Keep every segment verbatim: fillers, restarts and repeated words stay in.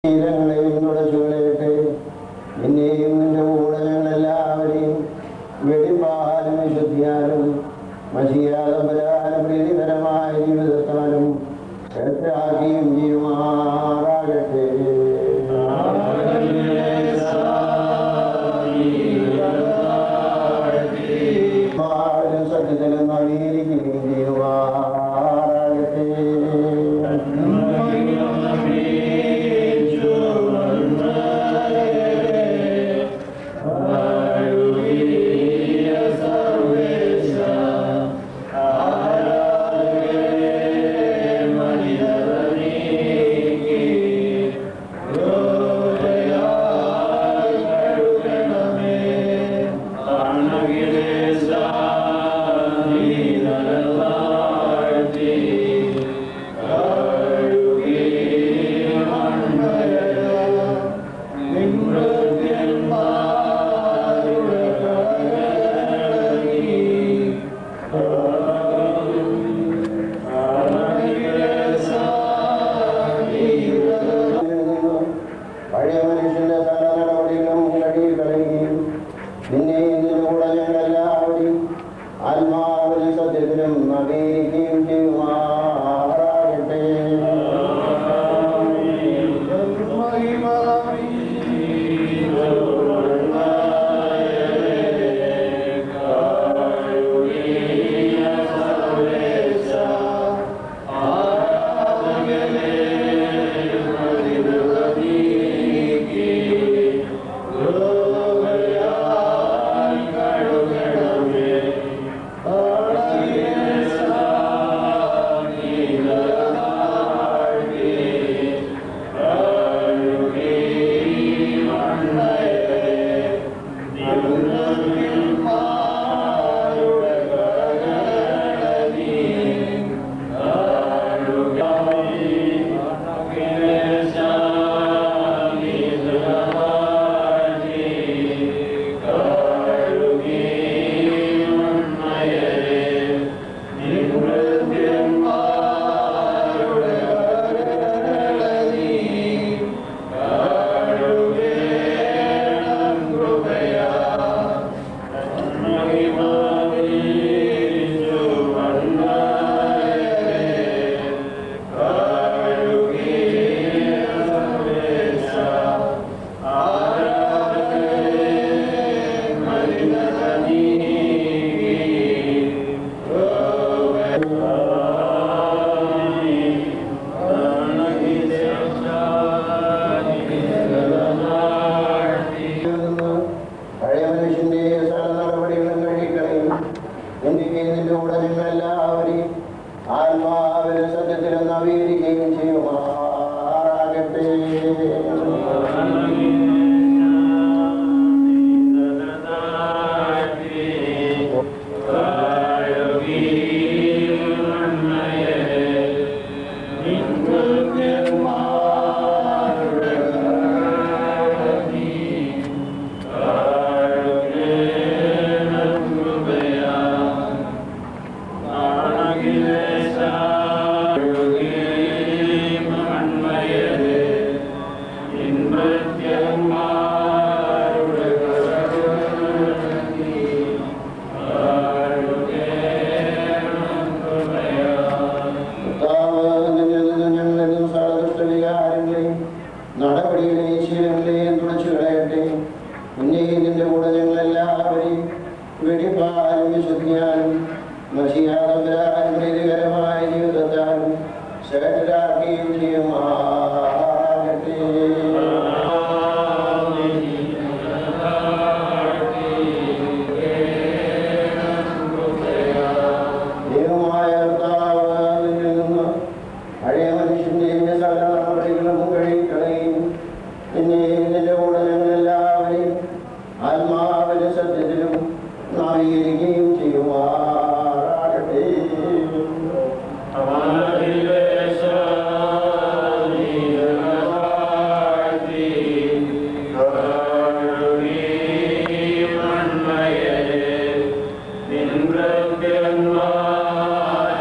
നിന്നെയും നിന്റെ കൂടെ ഞങ്ങളെല്ലാവരെയും വെടിപ്പാലും വിശുദ്ധിയാലും മഷിയാതമ്പരാനും പ്രീതികരമായ ജീവിതത്താലും ശ്രദ്ധാക്കിയും ചെയ്യുമാറാകട്ടെ. സത്യത്തിലും നവീകരിക്കുകയും ചെയ്യുമാറാകട്ടെ.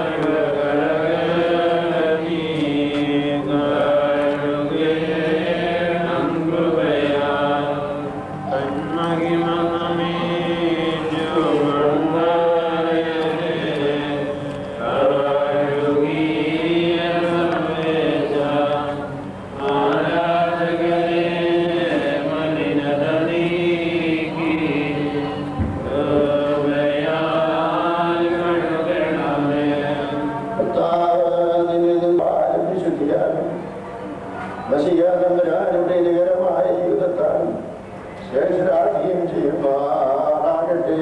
Yeah. തമ്പുരാനുടെ നികരമായ ജീവിതത്താൽ ശ്രേഷ്ഠരാക്കുകയും ചെയ്യുമാറാകട്ടെ.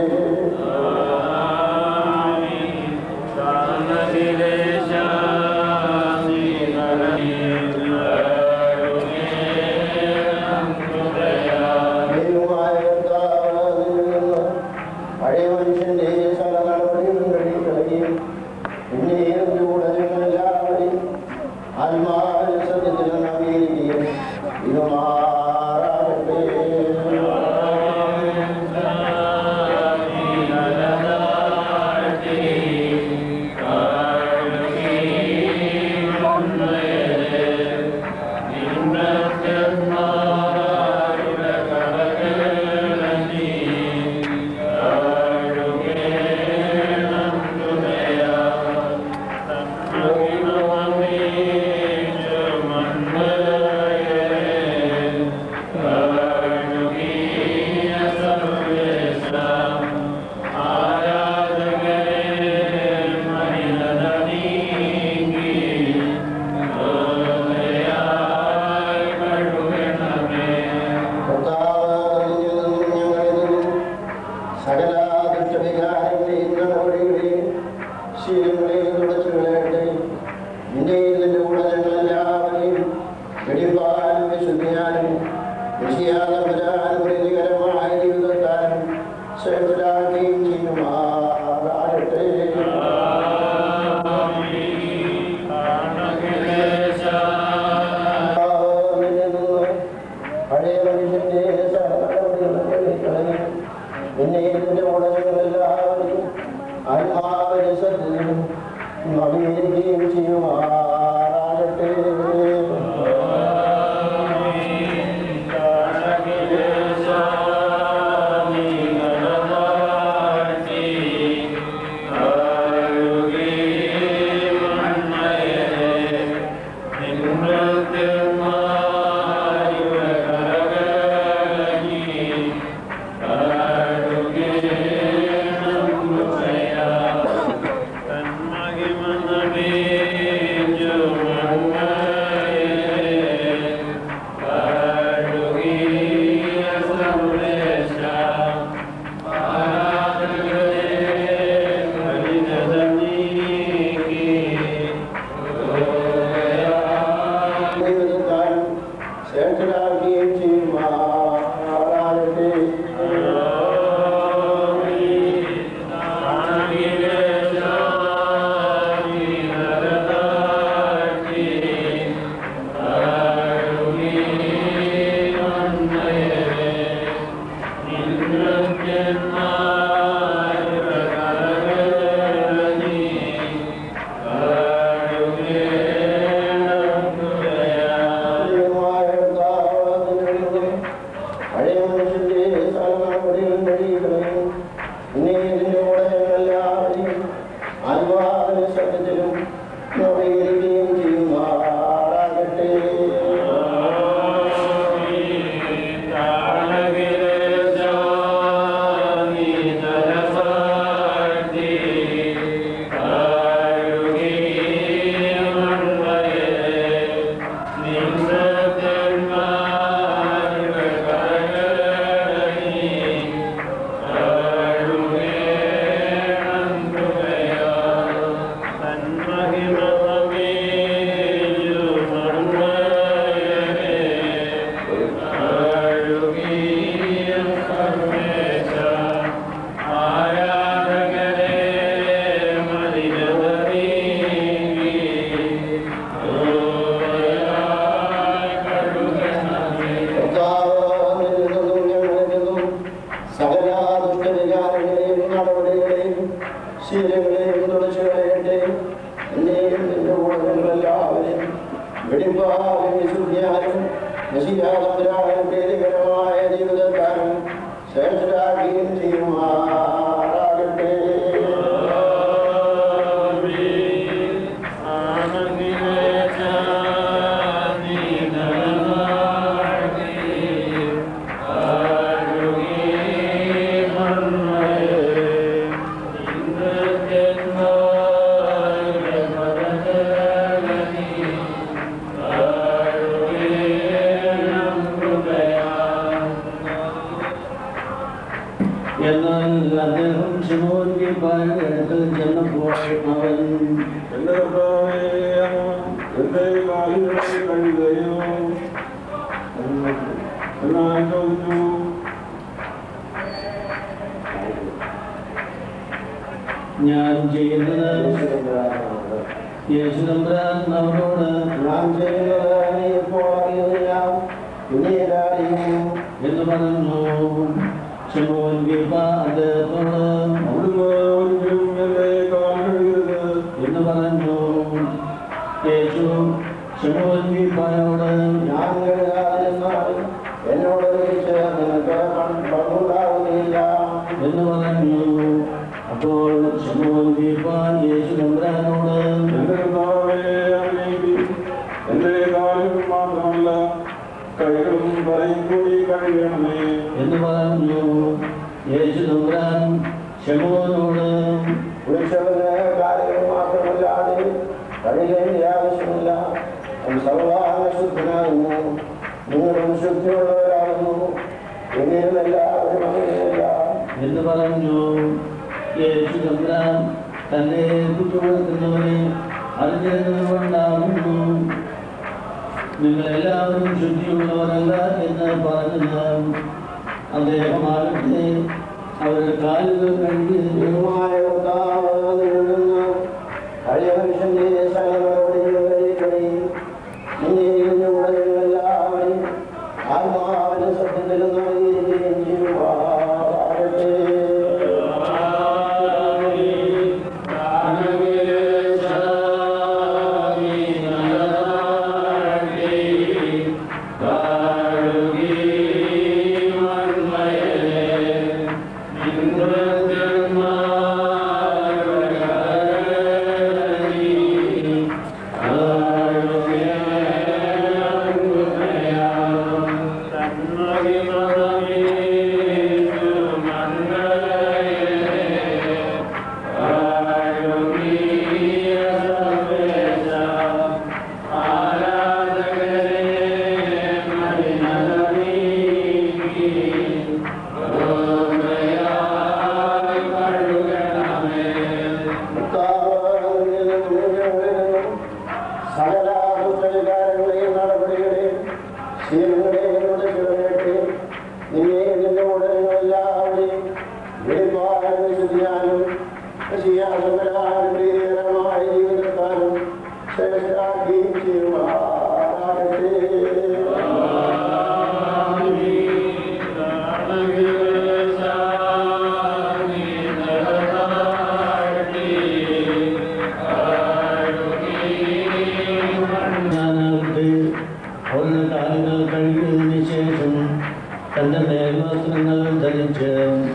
ദൈവമായ കർത്താവ് നിന്നിൽ നിന്ന് പഴയ മനുഷ്യന്റെ സകല നടപടികളും കഴുകിക്കളയുകയും പിന്നെയും കൂടെ ഞങ്ങളെല്ലാവരെയും ആത്മാവിന്റെ സത്യത്തിൽ നവീകരിക്കുകയും ഇതുമാറാകട്ടെ. Yeah. ശിമോൻ വീപ്പായുടെ അടുക്കൽ ചെന്നപ്പോൾ അവൻ എന്റെ കർത്താവേ, എന്റെ കാലുകളെ കഴുകുകയോ എന്നാൽ ചോദിച്ചു. ഞാൻ ചെയ്യുന്നത് യേശുദമ്പുരാൻ അവരോട് ഞാൻ ചെയ്യുന്നത് നീ ഇപ്പോൾ അറിയുന്നില്ല, പിന്നീട് അറിയും എന്ന് പറഞ്ഞു. ശിമോൻ വീപ്പ അദ്ദേഹത്തോട് അവിടുന്ന് ഒരിക്കലും എന്റെ കാൽ കഴുകരുത് എന്ന് പറഞ്ഞു. യേശു ശിമോൻ വീപ്പായോട് ഞാൻ കഴുകാതിരുന്നാൽ എന്നോട് ഒന്നിച്ച് നിനക്ക് പങ്കുണ്ടാവുകയില്ല എന്ന് പറഞ്ഞു. അപ്പോൾ ശിമോൻ വീപ്പ യേശുദമ്പുരാനോട് എന്റെ കർത്താവേ, അങ്ങേക്ക് എന്റെ കാലുകൾ മാത്രമല്ല കൈകളും തലയും കൂടി കഴുകണമേ എന്ന് പറഞ്ഞു. യേശുദമ്പുരാൻ ശിമോനോട് കുളിച്ചവന് കാര്യങ്ങൾ മാത്രമല്ലാതെ കഴുകേണ്ട ആവശ്യമില്ല. സർവാംഗശുദ്ധനാകുന്നു, നിങ്ങളും ശുദ്ധിയുള്ളവരാകുന്നു, എങ്കിലും എല്ലാവരും അങ്ങനെയല്ല എന്ന് പറഞ്ഞു. യേശുദമ്പുരാൻ തന്നെ കുറ്റപ്പെടുത്തുന്നവരെ അറിഞ്ഞിരുന്നതുകൊണ്ടാകുന്നു. നിങ്ങളെല്ലാവരും ശുദ്ധിയുള്ളവരല്ല എന്ന് പറഞ്ഞത്. അദ്ദേഹമാകട്ടെ അവരുടെ കാലുകൾ കഴുകിയതിന് ദൈവമായ കർത്താവ് നിന്നിൽ നിന്ന് പഴയ മനുഷ്യന്റെ സകലനടപടികളിൽ നിന്നെയും ഉടനെല്ലാവരെയും ആത്മാവിന്റെ സത്യത്തിൽ നൽകിയിരിക്കുകയും ചെയ്യുവാറാകട്ടെ. സകല കുറ്റവികാരങ്ങളെയും നടപടികളെയും ശീലങ്ങളെയും ഉടക്കിടപെട്ട് നിന്നെ നിന്റെ ഉടനെല്ലാവരെയും വെളിപ്പാട് വിശുദ്ധിയാലും ചെയ്യാനും പ്രീതികരമായ ജീവിതക്കാരും ശ്രേഷ്ഠരാക്കുകയും ചെയ്യുമാറാകട്ടെ. അവരുടെ കാലുകൾ കഴുകിയതിന് ശേഷം തന്റെ മേൽവസ്ത്രങ്ങൾ ധരിച്ച്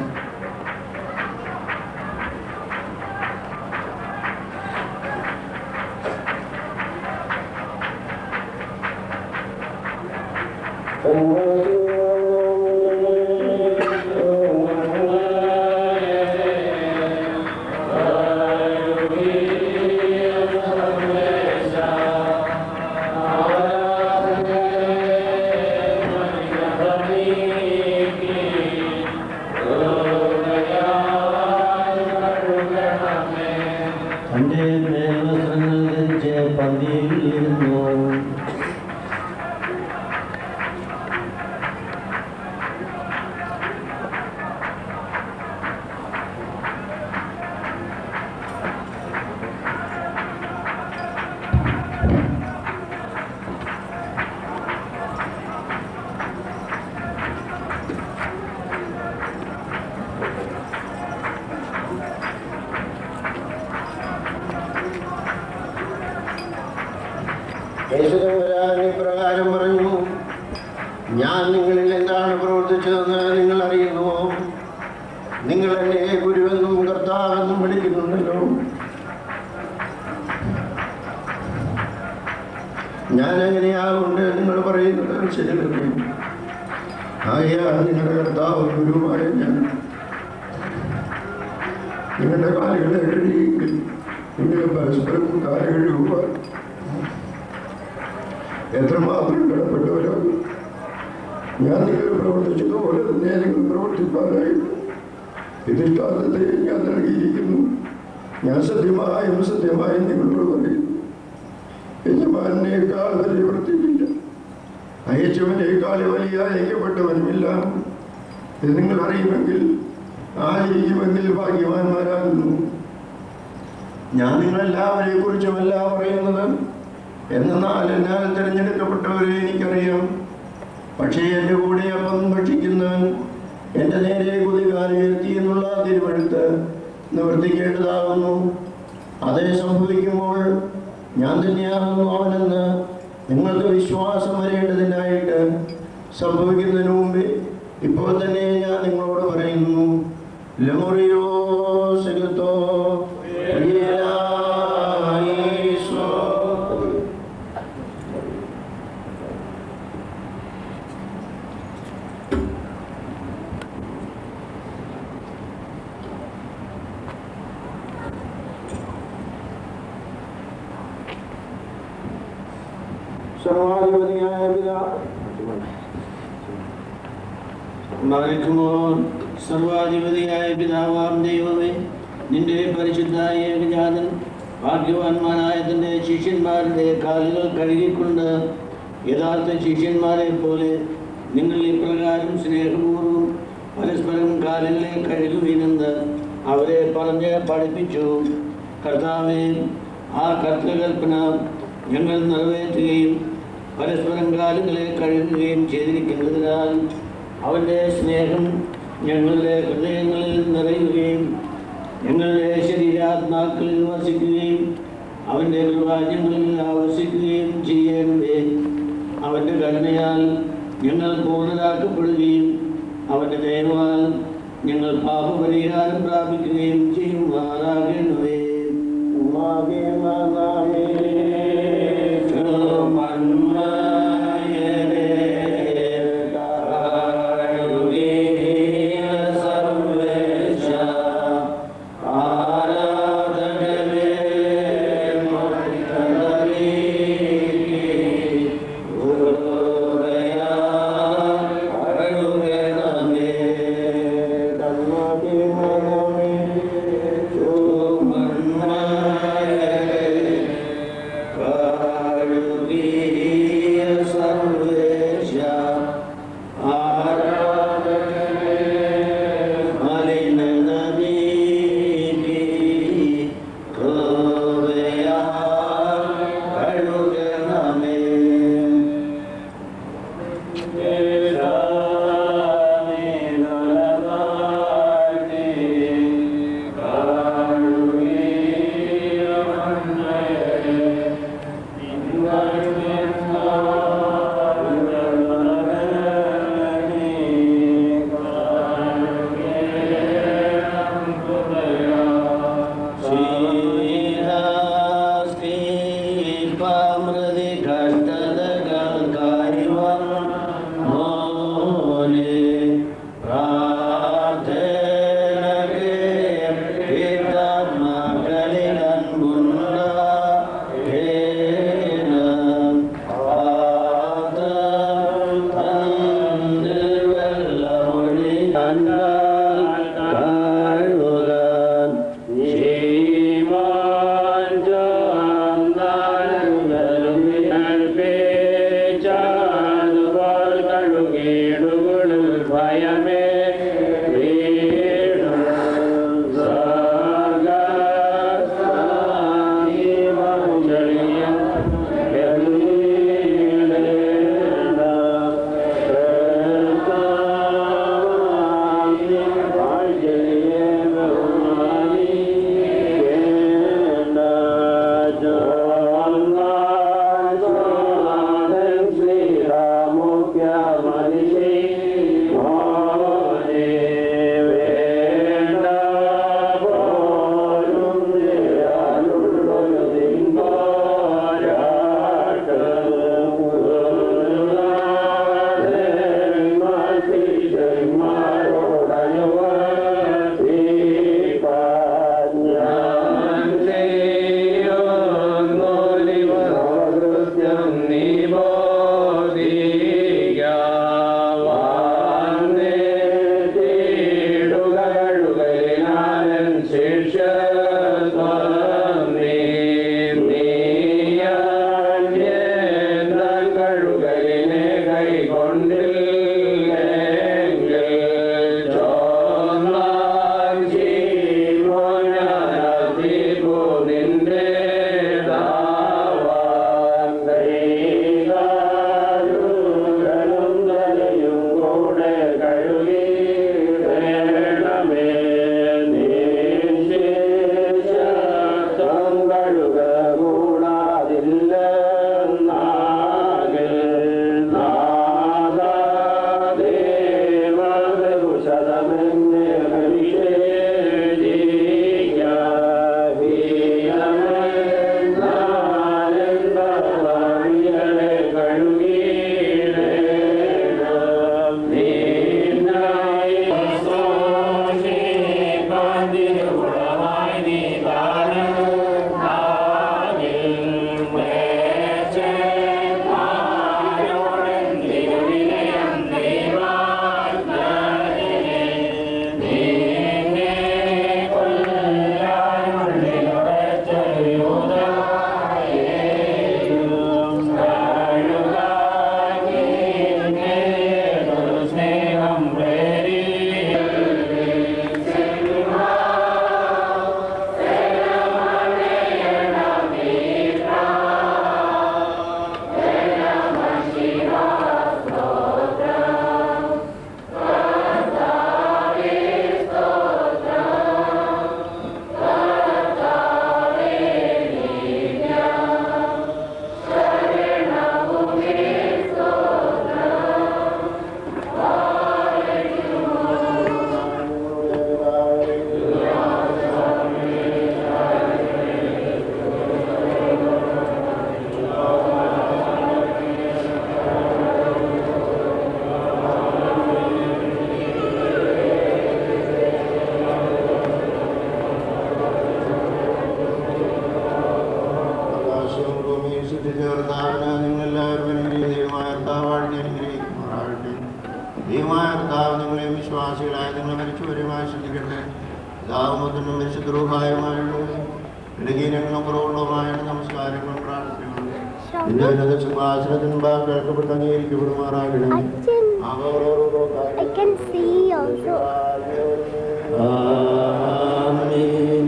തന്റെ മേൽവസ്ത്രങ്ങൾ ധരിച്ച് പന്തിയിൽ ഇരുന്നു. യേശുദമ്പുരാൻ ഇപ്രകാരം പറഞ്ഞു, ഞാൻ നിങ്ങളിൽ എന്താണ് പ്രവർത്തിച്ചതെന്ന് നിങ്ങൾ അറിയുന്നുവോ? നിങ്ങൾ എന്നെ ഗുരുവെന്നും കർത്താവെന്നും വിളിക്കുന്നുണ്ടല്ലോ. ഞാൻ എങ്ങനെയാകൊണ്ട് നിങ്ങൾ പറയുന്നത് ശരിയല്ലേ? ആകയാൽ നിങ്ങളുടെ കർത്താവ് ഗുരുവായ ഞാൻ നിങ്ങളുടെ കാലുകളെ കഴുകിയെങ്കിൽ നിങ്ങൾ പരസ്പരം കാല് കഴുകുവാൻ എത്രമാത്രം കടപ്പെട്ടവരാണ്. ഞാൻ നിങ്ങൾ പ്രവർത്തിച്ചതുപോലെ തന്നെ നിങ്ങൾ പ്രവർത്തിപ്പാനായിട്ട് ഇതിഷ്ടാന്തത്തെ ഞാൻ നൽകിയിരിക്കുന്നു. ഞാൻ സത്യമായും സത്യമായും നിങ്ങളോട് പറയുന്നു, യജമാനേക്കാൾ വലിയ വൃത്തിയില്ല, അയച്ചവനേക്കാൾ വലിയ അയക്കപ്പെട്ടവനുമില്ല. ഇത് നിങ്ങൾ അറിയുമെങ്കിൽ ആയിരിക്കുമെങ്കിൽ ഭാഗ്യവാന്മാരാകുന്നു. ഞാൻ നിങ്ങളെല്ലാവരെ കുറിച്ചുമല്ല പറയുന്നത്. എന്നാൽ എന്നാൽ തിരഞ്ഞെടുക്കപ്പെട്ടവരെ എനിക്കറിയാം. പക്ഷേ എൻ്റെ കൂടെ അപ്പം ഭക്ഷിക്കുന്നവൻ എൻ്റെ നേരെ കുതികാലുയർത്തി എന്നുള്ള തിരുവെടുത്ത് നിവർത്തിക്കേണ്ടതാകുന്നു. അതേ സംഭവിക്കുമ്പോൾ ഞാൻ തന്നെയാകുന്നു അവനെന്ന് നിങ്ങൾക്ക് വിശ്വാസം വരേണ്ടതിനായിട്ട് സംഭവിക്കുന്നതിന് മുമ്പേ ഇപ്പോൾ തന്നെ ഞാൻ നിങ്ങളോട് പറയുന്നു. ലമോറിയോ സിഗത്തോ സർവാധിപതിയായ പിതാ സർവാധിപതിയായ പിതാവാം ദൈവമേ, നിന്റെ പരിശുദ്ധ ഏകജാതൻ ഭാഗ്യവാന്മാരായ തൻ്റെ ശിഷ്യന്മാരുടെ കാലുകൾ കഴുകിക്കൊണ്ട് യഥാർത്ഥ ശിഷ്യന്മാരെ പോലെ നിങ്ങൾ ഇപ്രകാരം സ്നേഹപൂർവ്വം പരസ്പരം കാലുകളെ കഴുകുവിനെന്ന് അവരെ പറഞ്ഞ് പഠിപ്പിച്ചു. കർത്താവേ, ആ കർത്തകൽപ്പന ഞങ്ങൾ നിറവേറ്റുകയും പരസ്പരം കാലുകളെ കഴുകുകയും ചെയ്തിരിക്കുന്നതിനാൽ അവൻ്റെ സ്നേഹം ഞങ്ങളുടെ ഹൃദയങ്ങളിൽ നിറയുകയും ഞങ്ങളുടെ ശരീരാത്മാക്കളിൽ വസിക്കുകയും അവൻ്റെ നിർവാചങ്ങളിൽ ആവസിക്കുകയും ചെയ്യണമേ. അവൻ്റെ കരുണയാൽ ഞങ്ങൾ പൂർണ്ണരാക്കപ്പെടുകയും അവൻ്റെ ദയവാൽ ഞങ്ങൾ പാപപരിഹാരം പ്രാപിക്കുകയും ചെയ്യുമാറാകണമേ. Ni bodhiga ദൈവമായ കർത്താവ് നിങ്ങളെയും വിശ്വാസികളായ നിങ്ങളെ മരിച്ചവരുമായി ശ്രദ്ധിക്കട്ടെ. പിതാവുമൊന്നും പരിശുദ്ധരൂപായുമായുള്ള ഇടകീനങ്ങളും കുറവുള്ളതുമായ നമസ്കാരങ്ങളും പ്രാർത്ഥനകളും നിന്റെ ഉന്നത സിംഹാസനത്തിന് മുമ്പാകെ കേൾക്കപ്പെട്ട് അംഗീകരിക്കപ്പെടുമാറാകണമേ. I can see also. ആമേൻ.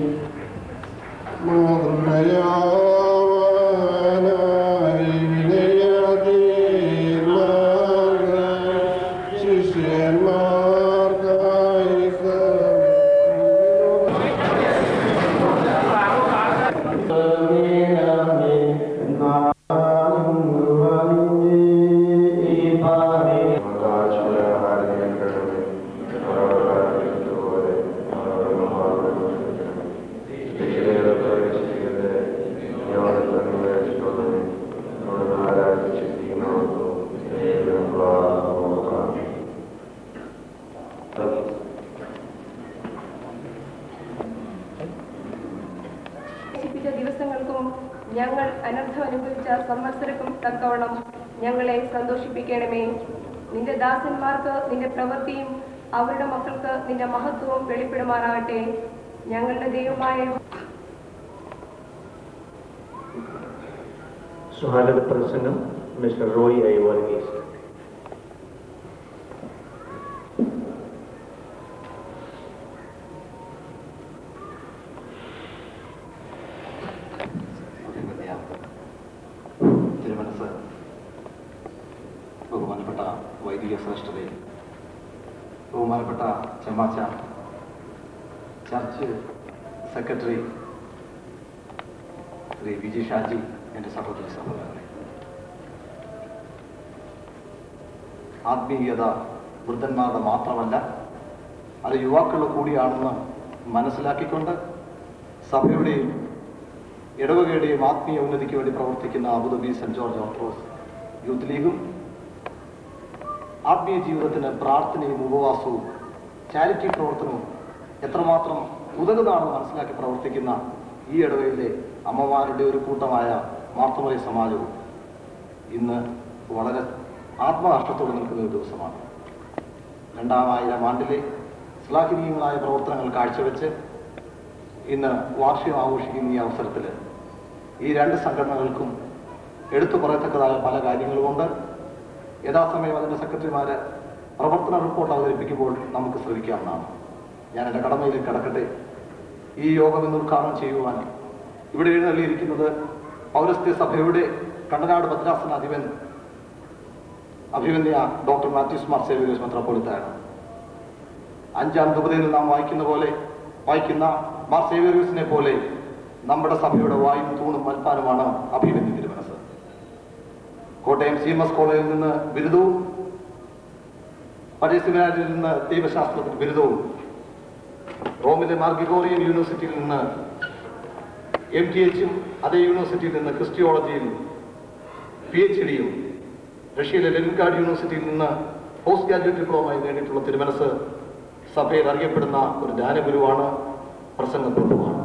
ദിവസങ്ങൾക്കും ഞങ്ങൾ അനർത്ഥം അനുഭവിച്ച സംവത്സരക്കും തക്കവണ്ണം ഞങ്ങളെ സന്തോഷിപ്പിക്കണമേ. നിന്റെ ദാസന്മാർക്ക് നിന്റെ പ്രവൃത്തിയും അവരുടെ മക്കൾക്ക് നിന്റെ മഹത്വവും വെളിപ്പെടുമാറാകട്ടെ. ഞങ്ങളുടെ ദൈവമായ സ്വാഗത പ്രസംഗം മിസ്റ്റർ റോയ് ഐ വർഗീസ്. തിരുമനസ്, ബഹുമാനപ്പെട്ട വൈദിക ശ്രേഷ്ഠരെ, ബഹുമാനപ്പെട്ട ചെമ്മാച്ച, ചർച്ച് സെക്രട്ടറി ശ്രീ വിജി ഷാജി, എൻ്റെ സഹോദരി സഹോദരനെ, ആത്മീയത വൃദ്ധന്മാരുടെ മാത്രമല്ല അത് യുവാക്കളുടെ കൂടിയാണെന്ന് മനസ്സിലാക്കിക്കൊണ്ട് സഭയുടെയും ഇടവകയുടെയും ആത്മീയ ഉന്നതിക്ക് വേണ്ടി പ്രവർത്തിക്കുന്ന Abu Dhabi saint George Orthodox youth ലീഗും ആത്മീയ ജീവിതത്തിന് പ്രാർത്ഥനയും ഉപവാസവും ചാരിറ്റി പ്രവർത്തനവും എത്രമാത്രം ഉതകുന്നതാണെന്ന് മനസ്സിലാക്കി പ്രവർത്തിക്കുന്ന ഈ ഇടവയിലെ അമ്മമാരുടെ ഒരു കൂട്ടമായ മാർത്തമറി സമാജവും ഇന്ന് വളരെ ആത്മഹർഷത്തോടെ നിൽക്കുന്ന ഒരു ദിവസമാണ്. രണ്ടായിരം ആണ്ടിലെ ശ്ലാഘനീയങ്ങളായ പ്രവർത്തനങ്ങൾ കാഴ്ചവെച്ച് ഇന്ന് വാർഷികം ആഘോഷിക്കുന്ന ഈ അവസരത്തിൽ ഈ രണ്ട് സംഘടനകൾക്കും എടുത്തു പറയത്തക്കതായ പല കാര്യങ്ങളുമുണ്ട്. യഥാസമയം അതിൻ്റെ സെക്രട്ടറിമാര് പ്രവർത്തന റിപ്പോർട്ട് അവതരിപ്പിക്കുമ്പോൾ നമുക്ക് ശ്രദ്ധിക്കാവുന്നതാണ്. ഞാൻ എൻ്റെ കടമയിലേക്ക് കടക്കട്ടെ. ഈ യോഗം ഇന്ന് ഉദ്ഘാടനം ചെയ്യുവാൻ ഇവിടെ എഴുന്നള്ളിയിരിക്കുന്നത് പൗരസ്ത്യ സഭയുടെ കണ്ടനാട് ഭദ്രാസനാധിപൻ അഭിമന്യ ഡോക്ടർ മാത്യൂസ് മാർ സേവ്യറിയോസ് മെത്രാപ്പോലീത്തയാണ്. അഞ്ചാം ദുപതയിൽ നാം വായിക്കുന്ന പോലെ വായിക്കുന്ന മാർ സേവ്യറിയോസിനെ പോലെ നമ്മുടെ സഭയുടെ വായും തൂണും മൽപ്പാനുമാണ് അഭിമന്യ തിരുമനസ്. കോട്ടയം സി എം എസ് കോളേജിൽ നിന്ന് ബിരുദവും പഴയ സെമിനാരിൽ നിന്ന് ദൈവശാസ്ത്രത്തിൽ ബിരുദവും റോമിലെ മാർ ഗ്രിഗോറിയൻ യൂണിവേഴ്സിറ്റിയിൽ നിന്ന് എം ടി എച്ചും അതേ യൂണിവേഴ്സിറ്റിയിൽ നിന്ന് ക്രിസ്റ്റിയോളജിയിൽ പി എച്ച് ഡിയും റഷ്യയിലെ ലെനിൻഗ്രാഡ് യൂണിവേഴ്സിറ്റിയിൽ നിന്ന് പോസ്റ്റ് ഗ്രാജുവേറ്റ് ഡിപ്ലോമയും നേടിയിട്ടുള്ള തിരുമനസ് സഭയിൽ അറിയപ്പെടുന്ന ഒരു ധ്യാനഗുരുവാണ്, പ്രസംഗപ്രഭുവാണ്.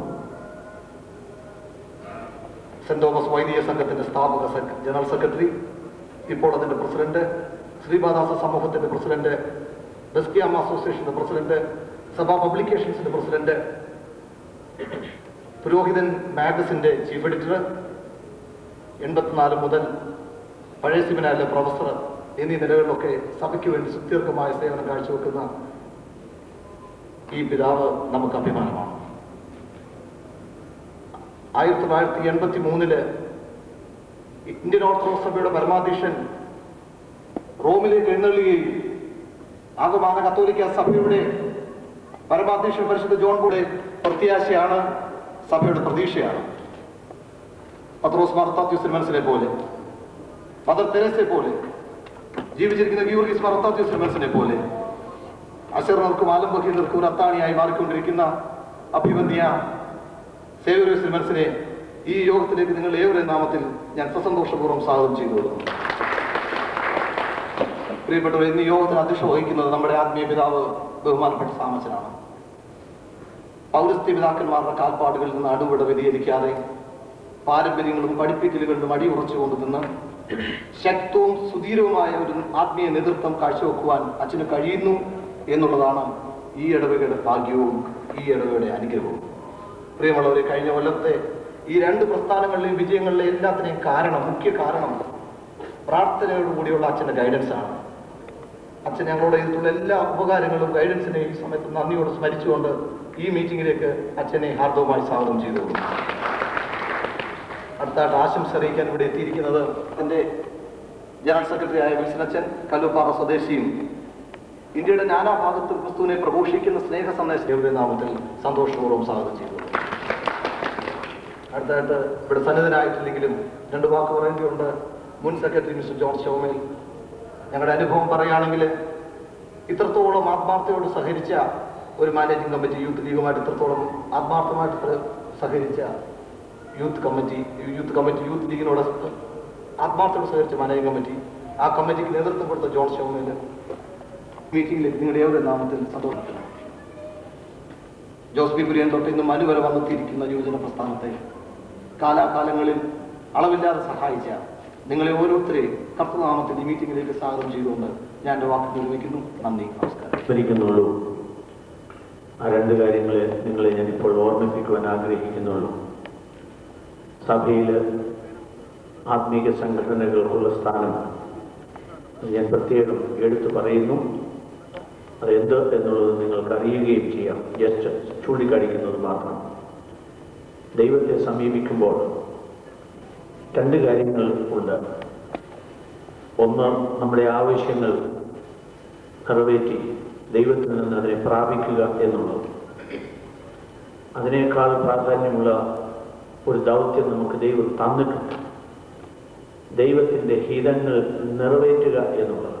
സെന്റ് തോമസ് വൈദിക സംഘത്തിന്റെ സ്ഥാപക ജനറൽ സെക്രട്ടറി, ഇപ്പോൾ അതിന്റെ പ്രസിഡന്റ്, ശ്രീപാദാസ സമൂഹത്തിന്റെ പ്രസിഡന്റ്, ബെസ്കിയാമ അസോസിയേഷന്റെ പ്രസിഡന്റ്, സഭാ പബ്ലിക്കേഷൻസിന്റെ പ്രസിഡന്റ്, പുരോഹിതൻ മാഗസിന്റെ ചീഫ് എഡിറ്റർ, എൺപത്തിനാല് മുതൽ പഴയ സെമിനാരിലെ പ്രൊഫസർ എന്നീ നിലകളിലൊക്കെ സഭയ്ക്ക് വേണ്ടി സുദീർഘമായ സേവനം കാഴ്ചവെക്കുന്ന ഈ പിതാവ് നമുക്ക് അഭിമാനമാണ്. ആയിരത്തി തൊള്ളായിരത്തി എൺപത്തി മൂന്നില് ഇന്ത്യൻ ഓർത്തഡോക്സ് സഭയുടെ പരമാധ്യക്ഷൻ റോമിലേക്ക് എഴുന്നള്ളുകയും ആകമാന കത്തോലിക്ക സഭയുടെ പരമാധ്യക്ഷൻ പരിശുദ്ധ ജോൺ കൂടെ പ്രത്യാശയാണ്, സഭയുടെ പ്രതീക്ഷയാണ്. പത്രോസ് മാർ അത്താത്യൂസ് തിരുമനസിനെ പോലെ, മദർ തെരേസയെ പോലെ, ജീവിച്ചിരിക്കുന്ന ഗീവർഗീസ് മാർ അത്താത്യൂസ് തിരുമനസിനെ പോലെ അശരണർക്കും ആലംബഹീനർക്കും ഒരു അത്താണിയായി മാറിക്കൊണ്ടിരിക്കുന്ന അഭിവന്യ സേവ്യറിയോസ് തിരുമനസിനെ ഈ യോഗത്തിലേക്ക് നിങ്ങൾ ഏവരുടെ നാമത്തിൽ ഞാൻ സസന്തോഷപൂർവ്വം സ്വാഗതം ചെയ്തു കൊള്ളുന്നു. പ്രിയപ്പെട്ടവർ, ഇന്ന് യോഗത്തിന് അധ്യക്ഷത വഹിക്കുന്നത് നമ്മുടെ ആത്മീയ പിതാവ് ബഹുമാനപ്പെട്ട സാമച്ചനാണ്. പൗരസ്ത്യ പിതാക്കന്മാരുടെ കാൽപ്പാടുകളിൽ നിന്ന് അടുവിട വ്യതിചലിക്കാതെ പാരമ്പര്യങ്ങളും പഠിപ്പിക്കലുകളിലും അടിയുറച്ചുകൊണ്ട് നിന്ന് ശക്തവും സുധീരവുമായ ഒരു ആത്മീയ നേതൃത്വം കാഴ്ചവെക്കുവാൻ അച്ഛന് കഴിയുന്നു എന്നുള്ളതാണ് ഈ ഇടവകയുടെ ഭാഗ്യവും ഈ ഇടവകയുടെ അനുഗ്രഹവും. പ്രിയമുള്ളവരെ, കഴിഞ്ഞ കൊല്ലത്തെ ഈ രണ്ട് പ്രസ്ഥാനങ്ങളിലെയും വിജയങ്ങളിലെ എല്ലാത്തിനെയും കാരണം, മുഖ്യ കാരണം പ്രാർത്ഥനയോടുകൂടിയുള്ള അച്ഛൻ്റെ ഗൈഡൻസ് ആണ്. അച്ഛൻ ഞങ്ങളോട് ചെയ്തിട്ടുള്ള എല്ലാ ഉപകാരങ്ങളും ഗൈഡൻസിനെ ഈ സമയത്ത് നന്ദിയോട് സ്മരിച്ചുകൊണ്ട് ഈ മീറ്റിംഗിലേക്ക് അച്ഛനെ ഹാർദവമായി സ്വാഗതം ചെയ്തു. അടുത്തായിട്ട് ആശംസ അറിയിക്കാൻ ഇവിടെ എത്തിയിരിക്കുന്നത് എൻ്റെ ജനറൽ സെക്രട്ടറിയായ വിൽസൺ അച്ഛൻ, കല്ലുപ്പാറ സ്വദേശിയും ഇന്ത്യയുടെ നാനാഭാഗത്തും ക്രിസ്തുവിനെ പ്രഘോഷിക്കുന്ന സ്നേഹ സന്ദേശയുടെ നാമത്തിൽ സന്തോഷപൂർവ്വം സ്വാഗതം ചെയ്തു. അടുത്തായിട്ട് ഇവിടെ സന്നിധനായിട്ടില്ലെങ്കിലും രണ്ട് വാക്ക് പറയേണ്ടിയുണ്ട്. മുൻ സെക്രട്ടറി മിസ്റ്റർ ജോൺ ഷോമേൽ. ഞങ്ങളുടെ അനുഭവം പറയുകയാണെങ്കിൽ ഇത്രത്തോളം ആത്മാർത്ഥയോട് സഹകരിച്ച ഒരു മാനേജിംഗ് കമ്മിറ്റി, യൂത്ത് ലീഗുമായിട്ട് ഇത്രത്തോളം ആത്മാർത്ഥമായിട്ട് സഹകരിച്ച youth committee youth committee youth ലീഗിനോട് ആത്മാർത്ഥയോട് സഹകരിച്ച മാനേജിംഗ് കമ്മിറ്റി, ആ കമ്മിറ്റിക്ക് നേതൃത്വം കൊടുത്ത ജോൺ ഷോമേൽ മീറ്റിംഗിലേക്ക് നിങ്ങളുടെ ഏവരുടെ നാമത്തിൽ സന്തോഷത്തിന്. ജോസ് ബി കുര്യൻ തൊട്ട് ഇന്ന് മനു വരെ വന്നെത്തിയിരിക്കുന്ന യുവജന പ്രസ്ഥാനത്തെ കാലാകാലങ്ങളിൽ അളവില്ലാതെ സഹായിച്ച നിങ്ങളെ ഓരോരുത്തരെയും കർത്തനാമത്തിൽ ഈ മീറ്റിംഗിലേക്ക് സ്വാഗതം ചെയ്തുകൊണ്ട് ഞാൻ എൻ്റെ വാക്ക് നിർവഹിക്കുന്നു. നന്ദി, നമസ്കാരം. സ്മരിക്കുന്നുള്ളൂ. ആ രണ്ട് കാര്യങ്ങളെ നിങ്ങളെ ഞാനിപ്പോൾ ഓർമ്മിപ്പിക്കുവാൻ ആഗ്രഹിക്കുന്നുള്ളൂ. സഭയിൽ ആത്മീക സംഘടനകൾക്കുള്ള സ്ഥാനം ഞാൻ പ്രത്യേകം എടുത്തു പറയുന്നു. അതെന്ത് എന്നുള്ളത് നിങ്ങൾക്ക് അറിയുകയും ചെയ്യാം. ജസ്റ്റ് ചൂണ്ടിക്കാണിക്കുന്നത് മാത്രം. ദൈവത്തെ സമീപിക്കുമ്പോൾ രണ്ട് കാര്യങ്ങൾ ഉണ്ട്. ഒന്ന്, നമ്മുടെ ആവശ്യങ്ങൾ നിറവേറ്റി ദൈവത്തിൽ നിന്ന് അതിനെ പ്രാപിക്കുക എന്നുള്ളത്. അതിനേക്കാൾ പ്രാധാന്യമുള്ള ഒരു ദൗത്യം നമുക്ക് ദൈവം തന്നിട്ടുണ്ട്. ദൈവത്തിൻ്റെ ഹിതങ്ങൾ നിറവേറ്റുക എന്നുള്ളത്.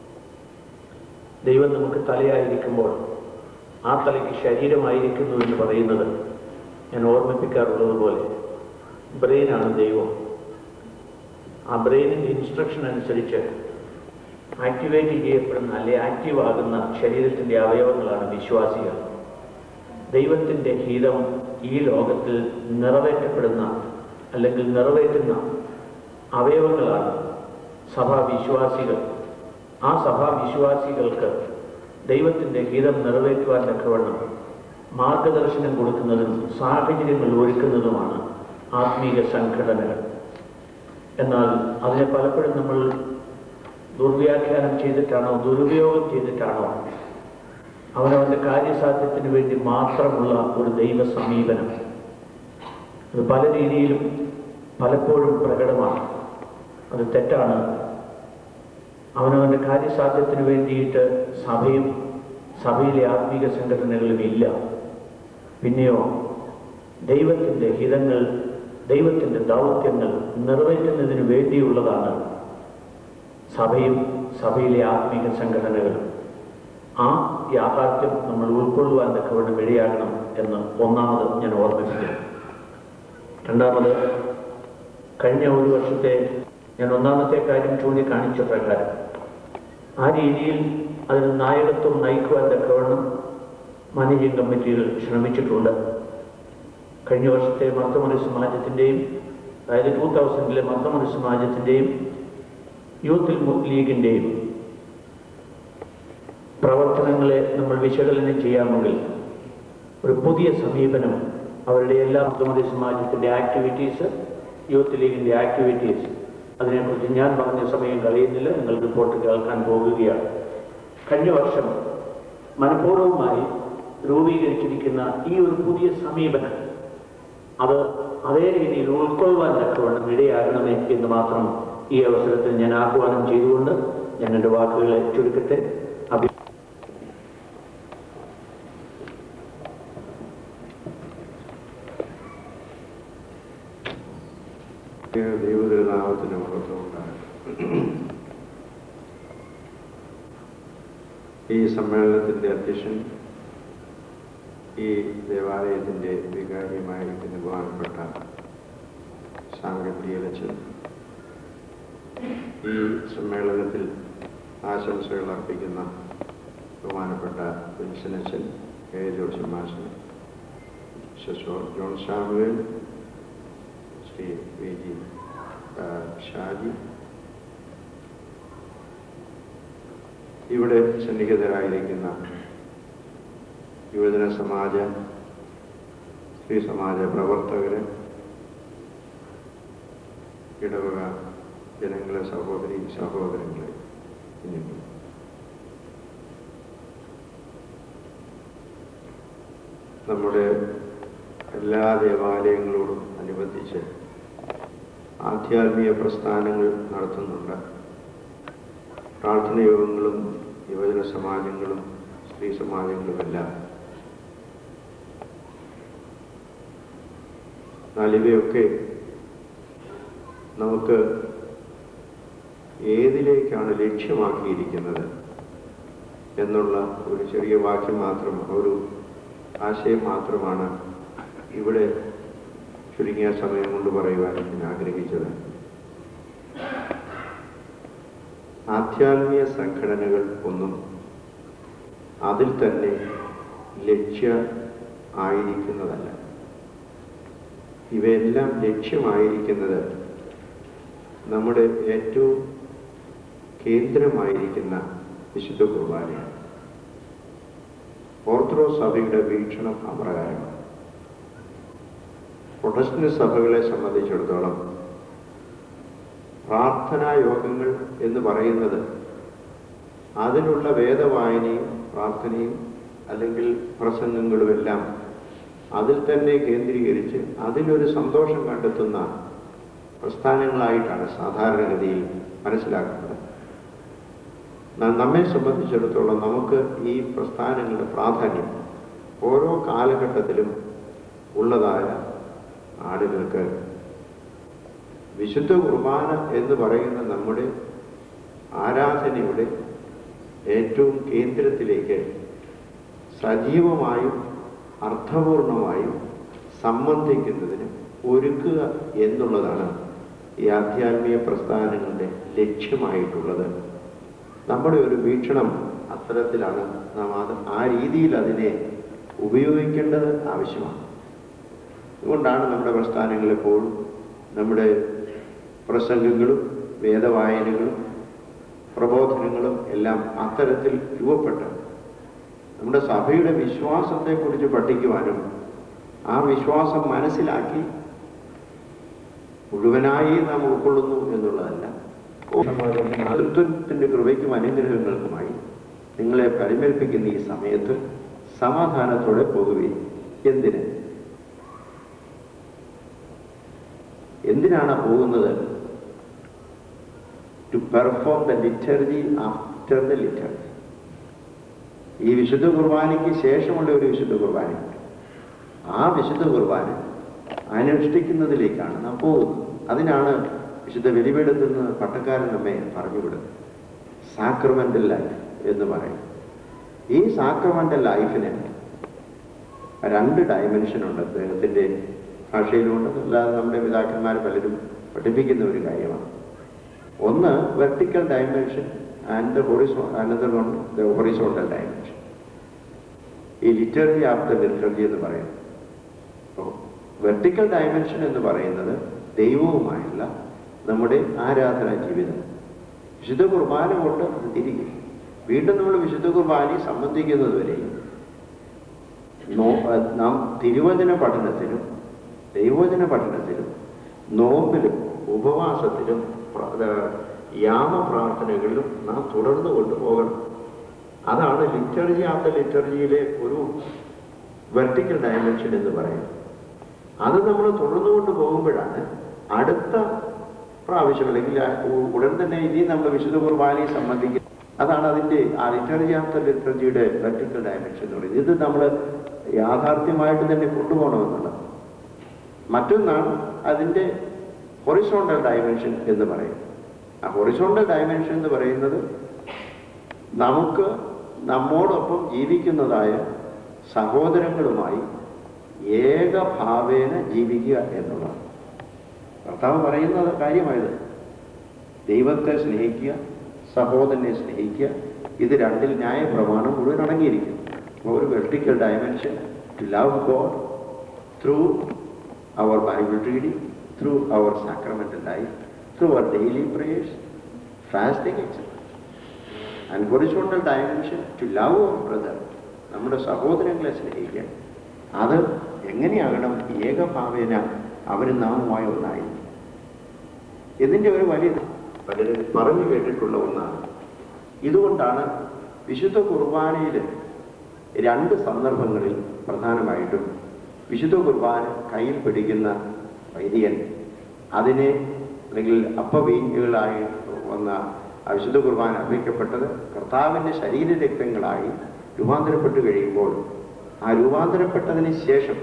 ദൈവം നമുക്ക് തലയായിരിക്കുമ്പോൾ ആ തലയ്ക്ക് ശരീരമായിരിക്കുന്നു എന്ന് പറയുന്നത് ഞാൻ ഓർമ്മിപ്പിക്കാറുള്ളത് പോലെ ബ്രെയിനാണ് ദൈവം. ആ ബ്രെയിനിൻ്റെ ഇൻസ്ട്രക്ഷൻ അനുസരിച്ച് ആക്ടിവേറ്റ് ചെയ്യപ്പെടുന്ന അല്ലെ ആക്റ്റീവ് ആകുന്ന ശരീരത്തിൻ്റെ അവയവങ്ങളാണ് വിശ്വാസികൾ. ദൈവത്തിൻ്റെ ഹിതം ഈ ലോകത്തിൽ നിറവേറ്റപ്പെടുന്ന അല്ലെങ്കിൽ നിറവേറ്റുന്ന അവയവങ്ങളാണ് സഭാവിശ്വാസികൾ. ആ സഭാവിശ്വാസികൾക്ക് ദൈവത്തിൻ്റെ ഹിതം നിറവേറ്റുവാൻ തക്കവണ്ണം മാർഗദർശനം കൊടുക്കുന്നതും സാഹചര്യങ്ങൾ ഒരുക്കുന്നതുമാണ് ആത്മീക സംഘടനകൾ. എന്നാൽ അതിനെ പലപ്പോഴും നമ്മൾ ദുർവ്യാഖ്യാനം ചെയ്തിട്ടാണോ ദുരുപയോഗം ചെയ്തിട്ടാണോ അവനവൻ്റെ കാര്യസാധ്യത്തിന് വേണ്ടി മാത്രമുള്ള ഒരു ദൈവ സമീപനം, അത് പല രീതിയിലും പലപ്പോഴും പ്രകടമാണ്. അത് തെറ്റാണ്. അവനവൻ്റെ കാര്യസാധ്യത്തിന് വേണ്ടിയിട്ട് സഭയും സഭയിലെ ആത്മീക സംഘടനകളും ഇല്ല. പിന്നെയോ ദൈവത്തിൻ്റെ ഹിതങ്ങൾ, ദൈവത്തിൻ്റെ ദൗത്യങ്ങൾ നിറവേറ്റുന്നതിന് വേണ്ടിയുള്ളതാണ് സഭയും സഭയിലെ ആത്മീക സംഘടനകളും. ആ യാഥാർത്ഥ്യം നമ്മൾ ഉൾക്കൊള്ളുവാൻ തക്കവണ്ണം ഇടയാകണം എന്ന് ഒന്നാമത് ഞാൻ ഓർമ്മിപ്പിക്കുന്നു. രണ്ടാമത്, കഴിഞ്ഞ ഒരു വർഷത്തെ ഞാൻ ഒന്നാമത്തെ കാര്യം ചൂണ്ടിക്കാണിച്ച പ്രകാരം ആ രീതിയിൽ അതിന് നായകത്വം നയിക്കുവാൻ തക്കവണ്ണം മാനേജിംഗ് കമ്മിറ്റികൾ ശ്രമിച്ചിട്ടുണ്ട്. കഴിഞ്ഞ വർഷത്തെ മർത്തമറി സമാജത്തിൻ്റെയും അതായത് ടൂ തൗസൻഡിലെ മർത്തമറി സമാജത്തിൻ്റെയും യൂത്ത് ലീഗിൻ്റെയും പ്രവർത്തനങ്ങളെ നമ്മൾ വിശകലനം ചെയ്യാമെങ്കിൽ ഒരു പുതിയ സമീപനം അവരുടെ എല്ലാ മർത്തമറി സമാജത്തിൻ്റെ ആക്ടിവിറ്റീസ്, യൂത്ത് ലീഗിൻ്റെ ആക്ടിവിറ്റീസ്, അതിനെക്കുറിച്ച് ഞാൻ പറഞ്ഞ സമയം കളയുന്നില്ല. നിങ്ങൾ റിപ്പോർട്ട് കേൾക്കാൻ പോകുകയാണ്. കഴിഞ്ഞ വർഷം മനഃപൂർവ്വമായി രൂപീകരിച്ചിരിക്കുന്ന ഈ ഒരു പുതിയ സമീപനം അത് അതേ രീതിയിൽ ഉൾക്കൊള്ളുവാൻ തക്കവണ്ണം ഇടയാകണമേ എന്ന് മാത്രം ഈ അവസരത്തിൽ ഞാൻ ആഹ്വാനം ചെയ്തുകൊണ്ട് ഞാൻ എൻ്റെ വാക്കുകളെ ചുരുക്കട്ടെ. അഭി ദൈവതിരുനാമത്തിന് മഹത്വമുണ്ടാകട്ടെ. ഈ സമ്മേളനത്തിൻ്റെ അധ്യക്ഷൻ, ഈ ദേവാലയത്തിൻ്റെ വികാരിയുമായിരിക്കുന്ന ബഹുമാനപ്പെട്ട സാങ്കേതികലച്ചൻ, ഈ സമ്മേളനത്തിൽ ആശംസകൾ അർപ്പിക്കുന്ന ബഹുമാനപ്പെട്ട വിൽസനച്ചൻ, കെ ജോർജ് മാഷൻ, ശശോ ജോൺ സാമുവേൽ, ശ്രീ വി ജി ഷാജി, ഇവിടെ സന്നിഹിതരായിരിക്കുന്ന യുവജന സമാജ സ്ത്രീ സമാജ പ്രവർത്തകര്, ഇടവക ജനങ്ങളെ, സഹോദരി സഹോദരങ്ങളെ, ഇനിയും നമ്മുടെ എല്ലാ ദേവാലയങ്ങളോടും അനുബന്ധിച്ച് ആധ്യാത്മിക പ്രസ്ഥാനങ്ങൾ നടത്തുന്നുണ്ട്. പ്രാർത്ഥന യോഗങ്ങളും യുവജന സമാജങ്ങളും സ്ത്രീ സമാജങ്ങളുമെല്ലാം. എന്നാൽ ഇവയൊക്കെ നമുക്ക് ഏതിലേക്കാണ് ലക്ഷ്യമാക്കിയിരിക്കുന്നത് എന്നുള്ള ഒരു ചെറിയ വാക്യം മാത്രം, ഒരു ആശയം മാത്രമാണ് ഇവിടെ ചുരുങ്ങിയ സമയം കൊണ്ട് പറയുവാൻ ഞാൻ ആഗ്രഹിച്ചത്. ആധ്യാത്മിക സംഘടനകൾ ഒന്നും അതിൽ തന്നെ ലക്ഷ്യ ആയിരിക്കുന്നതല്ല. ഇവയെല്ലാം ലക്ഷ്യമായിരിക്കുന്നത് നമ്മുടെ ഏറ്റവും കേന്ദ്രമായിരിക്കുന്ന വിശുദ്ധ കുർബാനയാണ്. ഓർത്തഡോക്സ് സഭയുടെ വീക്ഷണം അപ്രകാരമാണ്. പ്രൊട്ടസ്റ്റന്റ് സഭകളെ സംബന്ധിച്ചിടത്തോളം പ്രാർത്ഥനാ യോഗങ്ങൾ എന്ന് പറയുന്നത് അതിനുള്ള വേദവായനയും പ്രാർത്ഥനയും അല്ലെങ്കിൽ പ്രസംഗങ്ങളുമെല്ലാം അതിൽ തന്നെ കേന്ദ്രീകരിച്ച് അതിലൊരു സന്തോഷം കണ്ടെത്തുന്ന പ്രസ്ഥാനങ്ങളായിട്ടാണ് സാധാരണഗതിയിൽ മനസ്സിലാക്കുന്നത്. നമ്മെ സംബന്ധിച്ചിടത്തോളം നമുക്ക് ഈ പ്രസ്ഥാനങ്ങളുടെ പ്രാധാന്യം ഓരോ കാലഘട്ടത്തിലും ഉള്ളതായ ആളുകൾക്ക് വിശുദ്ധ കുർബാന എന്ന് പറയുന്ന നമ്മുടെ ആരാധനയുടെ ഏറ്റവും കേന്ദ്രത്തിലേക്ക് സജീവമായും അർത്ഥപൂർണമായും സംബന്ധിക്കുന്നതിന് ഒരുക്കുക എന്നുള്ളതാണ് ഈ ആധ്യാത്മിക പ്രസ്ഥാനങ്ങളുടെ ലക്ഷ്യമായിട്ടുള്ളത്. നമ്മുടെ ഒരു വീക്ഷണം അത്തരത്തിലാണ്. നാം അത് ആ രീതിയിൽ അതിനെ ഉപയോഗിക്കേണ്ടത് ആവശ്യമാണ്. അതുകൊണ്ടാണ് നമ്മുടെ പ്രസ്ഥാനങ്ങളെപ്പോഴും നമ്മുടെ പ്രസംഗങ്ങളും വേദവായനകളും പ്രബോധനങ്ങളും എല്ലാം അത്തരത്തിൽ രൂപപ്പെട്ട് നമ്മുടെ സഭയുടെ വിശ്വാസത്തെക്കുറിച്ച് പഠിക്കുവാനും ആ വിശ്വാസം മനസ്സിലാക്കി മുഴുവനായി നാം ഉൾക്കൊള്ളുന്നു എന്നുള്ളതല്ല. ദൈവത്തിന്റെ കൃപയ്ക്കും അനുഗ്രഹങ്ങൾക്കുമായി നിങ്ങളെ പരിമേൽപ്പിക്കുന്ന ഈ സമയത്ത് സമാധാനത്തോടെ പോകുകയും. എന്തിന് എന്തിനാണ് പോകുന്നത്? To perform the liturgy after the liturgy. ഈ വിശുദ്ധ കുർബാനയ്ക്ക് ശേഷമുള്ള ഒരു വിശുദ്ധ കുർബാനയുണ്ട്. ആ വിശുദ്ധ കുർബാന അനുഷ്ഠിക്കുന്നതിലേക്കാണ് നാം പോകുന്നത്. അതിനാണ് വിശുദ്ധ ബലിപീഠത്തിൽ നിന്ന് പട്ടക്കാരൻ നമ്മെ പറഞ്ഞുവിടുന്നത്. സാക്രമെന്റൽ ലൈഫ് എന്ന് പറയും. ഈ സാക്രമെന്റൽ ലൈഫിന് രണ്ട് ഡയമെൻഷനുണ്ട്. അദ്ദേഹത്തിൻ്റെ ഭാഷയിലുണ്ട്, അല്ലാതെ നമ്മുടെ പിതാക്കന്മാർ പലരും പഠിപ്പിക്കുന്ന ഒരു കാര്യമാണ്. ഒന്ന് വെർട്ടിക്കൽ ഡയമെൻഷൻ ആൻഡ് ദ ഹൊറിസോ another one the horizontal dimension. ഈ ലിറ്റർജി ആഫ്റ്റർ ലിറ്റർജി എന്ന് പറയുന്നത്. വെർട്ടിക്കൽ ഡയമെൻഷൻ എന്ന് പറയുന്നത് ദൈവവുമായുള്ള നമ്മുടെ ആരാധനാ ജീവിതം. വിശുദ്ധ കുർബാന കൊണ്ട് അത് തിരികെ വീണ്ടും നമ്മൾ വിശുദ്ധ കുർബാനയെ സംബന്ധിക്കുന്നത് വരെയും നാം തിരുവചന പഠനത്തിലും ദൈവവചന പഠനത്തിലും നോമ്പിലും ഉപവാസത്തിലും യാമപ്രാർത്ഥനകളിലും നാം തുടർന്നു കൊണ്ടുപോകണം. അതാണ് ലിറ്റർജി ആഫ്റ്റർ ലിറ്റർജിയിലെ ഒരു വെർട്ടിക്കൽ ഡയമെൻഷൻ എന്ന് പറയുന്നത്. അത് നമ്മൾ തുടർന്നു കൊണ്ട് പോകുമ്പോഴാണ് അടുത്ത പ്രാവശ്യം അല്ലെങ്കിൽ ഉടൻ തന്നെ ഇനി നമ്മൾ വിശുദ്ധ കുർബാനയെ സംബന്ധിക്കുന്നത്. അതാണ് അതിൻ്റെ ആ ലിറ്റർജി ആഫ്റ്റർ ലിറ്റർജിയുടെ വെർട്ടിക്കൽ ഡയമെൻഷൻ എന്ന് പറയുന്നത്. ഇത് നമ്മൾ യാഥാർത്ഥ്യമായിട്ട് തന്നെ കൊണ്ടുപോകണമെന്നുള്ളത്. മറ്റൊന്നാണ് അതിൻ്റെ ഹൊറിസോണ്ടൽ ഡയമെൻഷൻ എന്ന് പറയുന്നത്. ആ ഹൊറിസോണ്ടൽ ഡയമെൻഷൻ എന്ന് പറയുന്നത് നമുക്ക് നമ്മോടൊപ്പം ജീവിക്കുന്നതായ സഹോദരങ്ങളുമായി ഏകഭാവേന ജീവിക്കുക എന്നുള്ളതാണ്. കർത്താവ് പറയുന്ന കാര്യമായത് ദൈവത്തെ സ്നേഹിക്കുക, സഹോദരനെ സ്നേഹിക്കുക. ഇത് രണ്ടിൽ ന്യായപ്രമാണം മുഴുവൻ അടങ്ങിയിരിക്കുന്നു. ഒരു vertical dimension to love God through our Bible reading, through our sacramental life, through our daily prayers, fasting, et cetera. And horizontal dimension to love our brother, നമ്മുടെ സഹോദരങ്ങളെ സ്നേഹിക്കാൻ. അത് എങ്ങനെയാകണം? ഏകഭാവേന അവരും നാമുമായി ഒന്നായി. ഇതിൻ്റെ ഒരു വലിയ പലരും പറഞ്ഞു കേട്ടിട്ടുള്ള ഒന്നാണ്. ഇതുകൊണ്ടാണ് വിശുദ്ധ കുർബാനയിൽ രണ്ട് സന്ദർഭങ്ങളിൽ പ്രധാനമായിട്ടും വിശുദ്ധ കുർബാന കയ്യിൽ പിടിക്കുന്ന വൈദികൻ അതിനെ അല്ലെങ്കിൽ അപ്പവീഞ്ഞുകളായി വന്ന ആ വിശുദ്ധ കുർബാന അർപ്പിക്കപ്പെട്ടത് കർത്താവിൻ്റെ ശരീരരക്തങ്ങളായി രൂപാന്തരപ്പെട്ട് കഴിയുമ്പോൾ ആ രൂപാന്തരപ്പെട്ടതിന് ശേഷം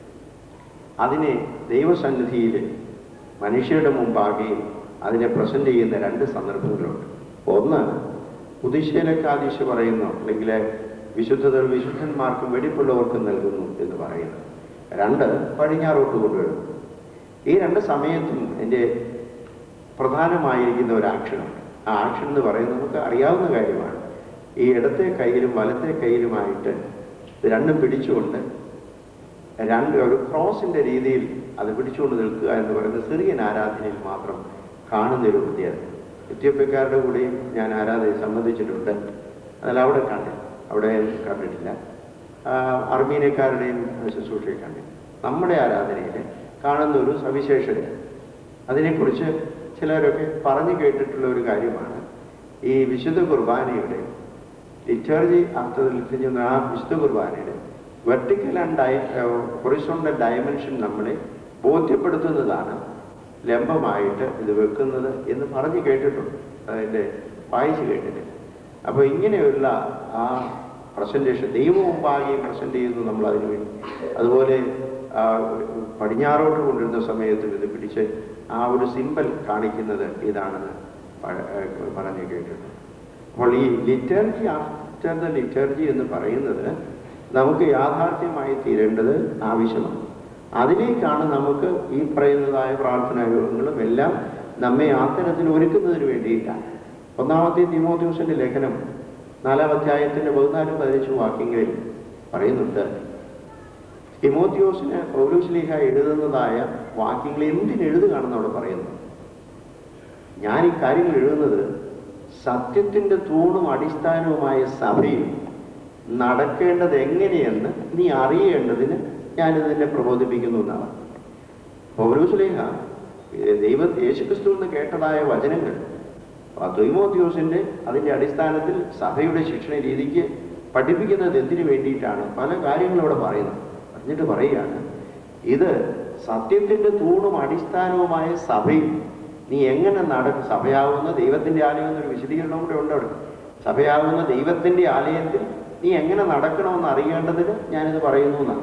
അതിനെ ദൈവസന്നിധിയിൽ മനുഷ്യരുടെ മുമ്പാകെ അതിനെ പ്രസന്റ് ചെയ്യുന്ന രണ്ട് സന്ദർഭങ്ങളുണ്ട്. ഒന്ന് ഉദിശേലക്കാദീശ പറയുന്നു, അല്ലെങ്കിൽ വിശുദ്ധതകൾ വിശുദ്ധന്മാർക്കും വെടിപ്പുള്ളവർക്കും നൽകുന്നു എന്ന് പറയുന്നു. രണ്ട് പടിഞ്ഞാറോട്ട് കൊണ്ടുവരുന്നു. ഈ രണ്ട് സമയത്തും എൻ്റെ പ്രധാനമായിരിക്കുന്ന ഒരു ആക്ഷനുണ്ട്. ആ ആക്ഷൻ എന്ന് പറയുന്നത് നമുക്ക് അറിയാവുന്ന കാര്യമാണ്. ഈ ഇടത്തെ കയ്യിലും വലത്തെ കയ്യിലുമായിട്ട് ഇത് രണ്ടും പിടിച്ചുകൊണ്ട് രണ്ട് ഒരു ക്രോസിൻ്റെ രീതിയിൽ അത് പിടിച്ചുകൊണ്ട് നിൽക്കുക എന്ന് പറയുന്നത് സിറിയൻ ആരാധനയിൽ മാത്രം കാണുന്നൊരു പ്രത്യേകത. എത്യോപ്യക്കാരുടെ കൂടെയും ഞാൻ ആരാധനയെ സംബന്ധിച്ചിട്ടുണ്ട്, അതിൽ അവിടെ കണ്ടില്ല, അവിടെ കണ്ടിട്ടില്ല. അർമീനിയക്കാരുടെയും ശുശ്രൂഷയെ കണ്ടില്ല. നമ്മുടെ ആരാധനയിൽ കാണുന്ന ഒരു സവിശേഷത, അതിനെക്കുറിച്ച് ചിലരൊക്കെ പറഞ്ഞു കേട്ടിട്ടുള്ള ഒരു കാര്യമാണ്. ഈ വിശുദ്ധ കുർബാനയുടെ ലിറ്റർജി അർത്ഥത്തിൽ ആ വിശുദ്ധ കുർബാനയുടെ വെർട്ടിക്കൽ ആൻഡ് ഡയ ഹൊറിസോണ്ടൽ ഡയമെൻഷൻ നമ്മളെ ബോധ്യപ്പെടുത്തുന്നതാണ് ലംബമായിട്ട് ഇത് വെക്കുന്നത് എന്ന് പറഞ്ഞു കേട്ടിട്ടുണ്ട്, അതിൻ്റെ വായിച്ച് കേട്ടിട്ടില്ല. അപ്പോൾ ഇങ്ങനെയുള്ള ആ പ്രസൻറ്റേഷൻ ദൈവം മുമ്പാകെയും പ്രസൻറ്റ് ചെയ്യുന്നു നമ്മൾ അതിനു വേണ്ടി. അതുപോലെ പടിഞ്ഞാറോട്ട് കൊണ്ടിരുന്ന സമയത്ത് ഇത് പിടിച്ച് ആ ഒരു സിമ്പൽ കാണിക്കുന്നത് ഇതാണെന്ന് പറഞ്ഞു കേട്ടിട്ടുണ്ട്. അപ്പോൾ ഈ ലിറ്റർജി ആഫ്റ്റർ ദ ലിറ്റർജി എന്ന് പറയുന്നത് നമുക്ക് യാഥാർത്ഥ്യമായി തീരേണ്ടത് ആവശ്യമാണ്. അതിലേക്കാണ് നമുക്ക് ഈ പറയുന്നതായ പ്രാർത്ഥനാ യോഗങ്ങളും എല്ലാം നമ്മെ ആ തരത്തിൽ ഒരുക്കുന്നതിന് വേണ്ടിയിട്ടാണ്. ഒന്നാമത്തെ തിമോഥെയോസിന്റെ ലേഖനം നാലാം അധ്യായത്തിന്റെ പതിനാലും പതിനഞ്ചും വാക്യങ്ങളിൽ പറയുന്നുണ്ട്, തിമോഥെയോസിന് പൗലോസ്ലീഹ എഴുതുന്നതായ വാക്യങ്ങൾ എന്തിനെഴുതുകയാണെന്ന് അവിടെ പറയുന്നു. ഞാൻ ഈ കാര്യങ്ങൾ എഴുതുന്നത് സത്യത്തിന്റെ തൂണും അടിസ്ഥാനവുമായ സഭയിൽ നടക്കേണ്ടത് എങ്ങനെയെന്ന് നീ അറിയേണ്ടതിന് ഞാനിതിനെ പ്രബോധിപ്പിക്കുന്നു എന്നാണ്. പൗലോസ്ലീഹ ദൈവ യേശുക്രിസ്തുവിൽ നിന്ന് കേട്ടതായ വചനങ്ങൾ തിമോഥെയോസിന്റെ അതിൻ്റെ അടിസ്ഥാനത്തിൽ സഭയുടെ ശിക്ഷണ രീതിക്ക് പഠിപ്പിക്കുന്നത് എന്തിനു വേണ്ടിയിട്ടാണ്? പല കാര്യങ്ങളും അവിടെ പറയുന്നത്. പറഞ്ഞിട്ട് പറയുകയാണ്, ഇത് സത്യത്തിന്റെ തൂണും അടിസ്ഥാനവുമായ സഭയിൽ നീ എങ്ങനെ നടക്കും? സഭയാവുന്ന ദൈവത്തിന്റെ ആലയം എന്നൊരു വിശദീകരണം കൂടെ ഉണ്ട് അവിടെ. സഭയാവുന്ന ദൈവത്തിന്റെ ആലയത്തിൽ നീ എങ്ങനെ നടക്കണമെന്ന് അറിയേണ്ടതിന് ഞാനിത് പറയുന്നു എന്നാണ്.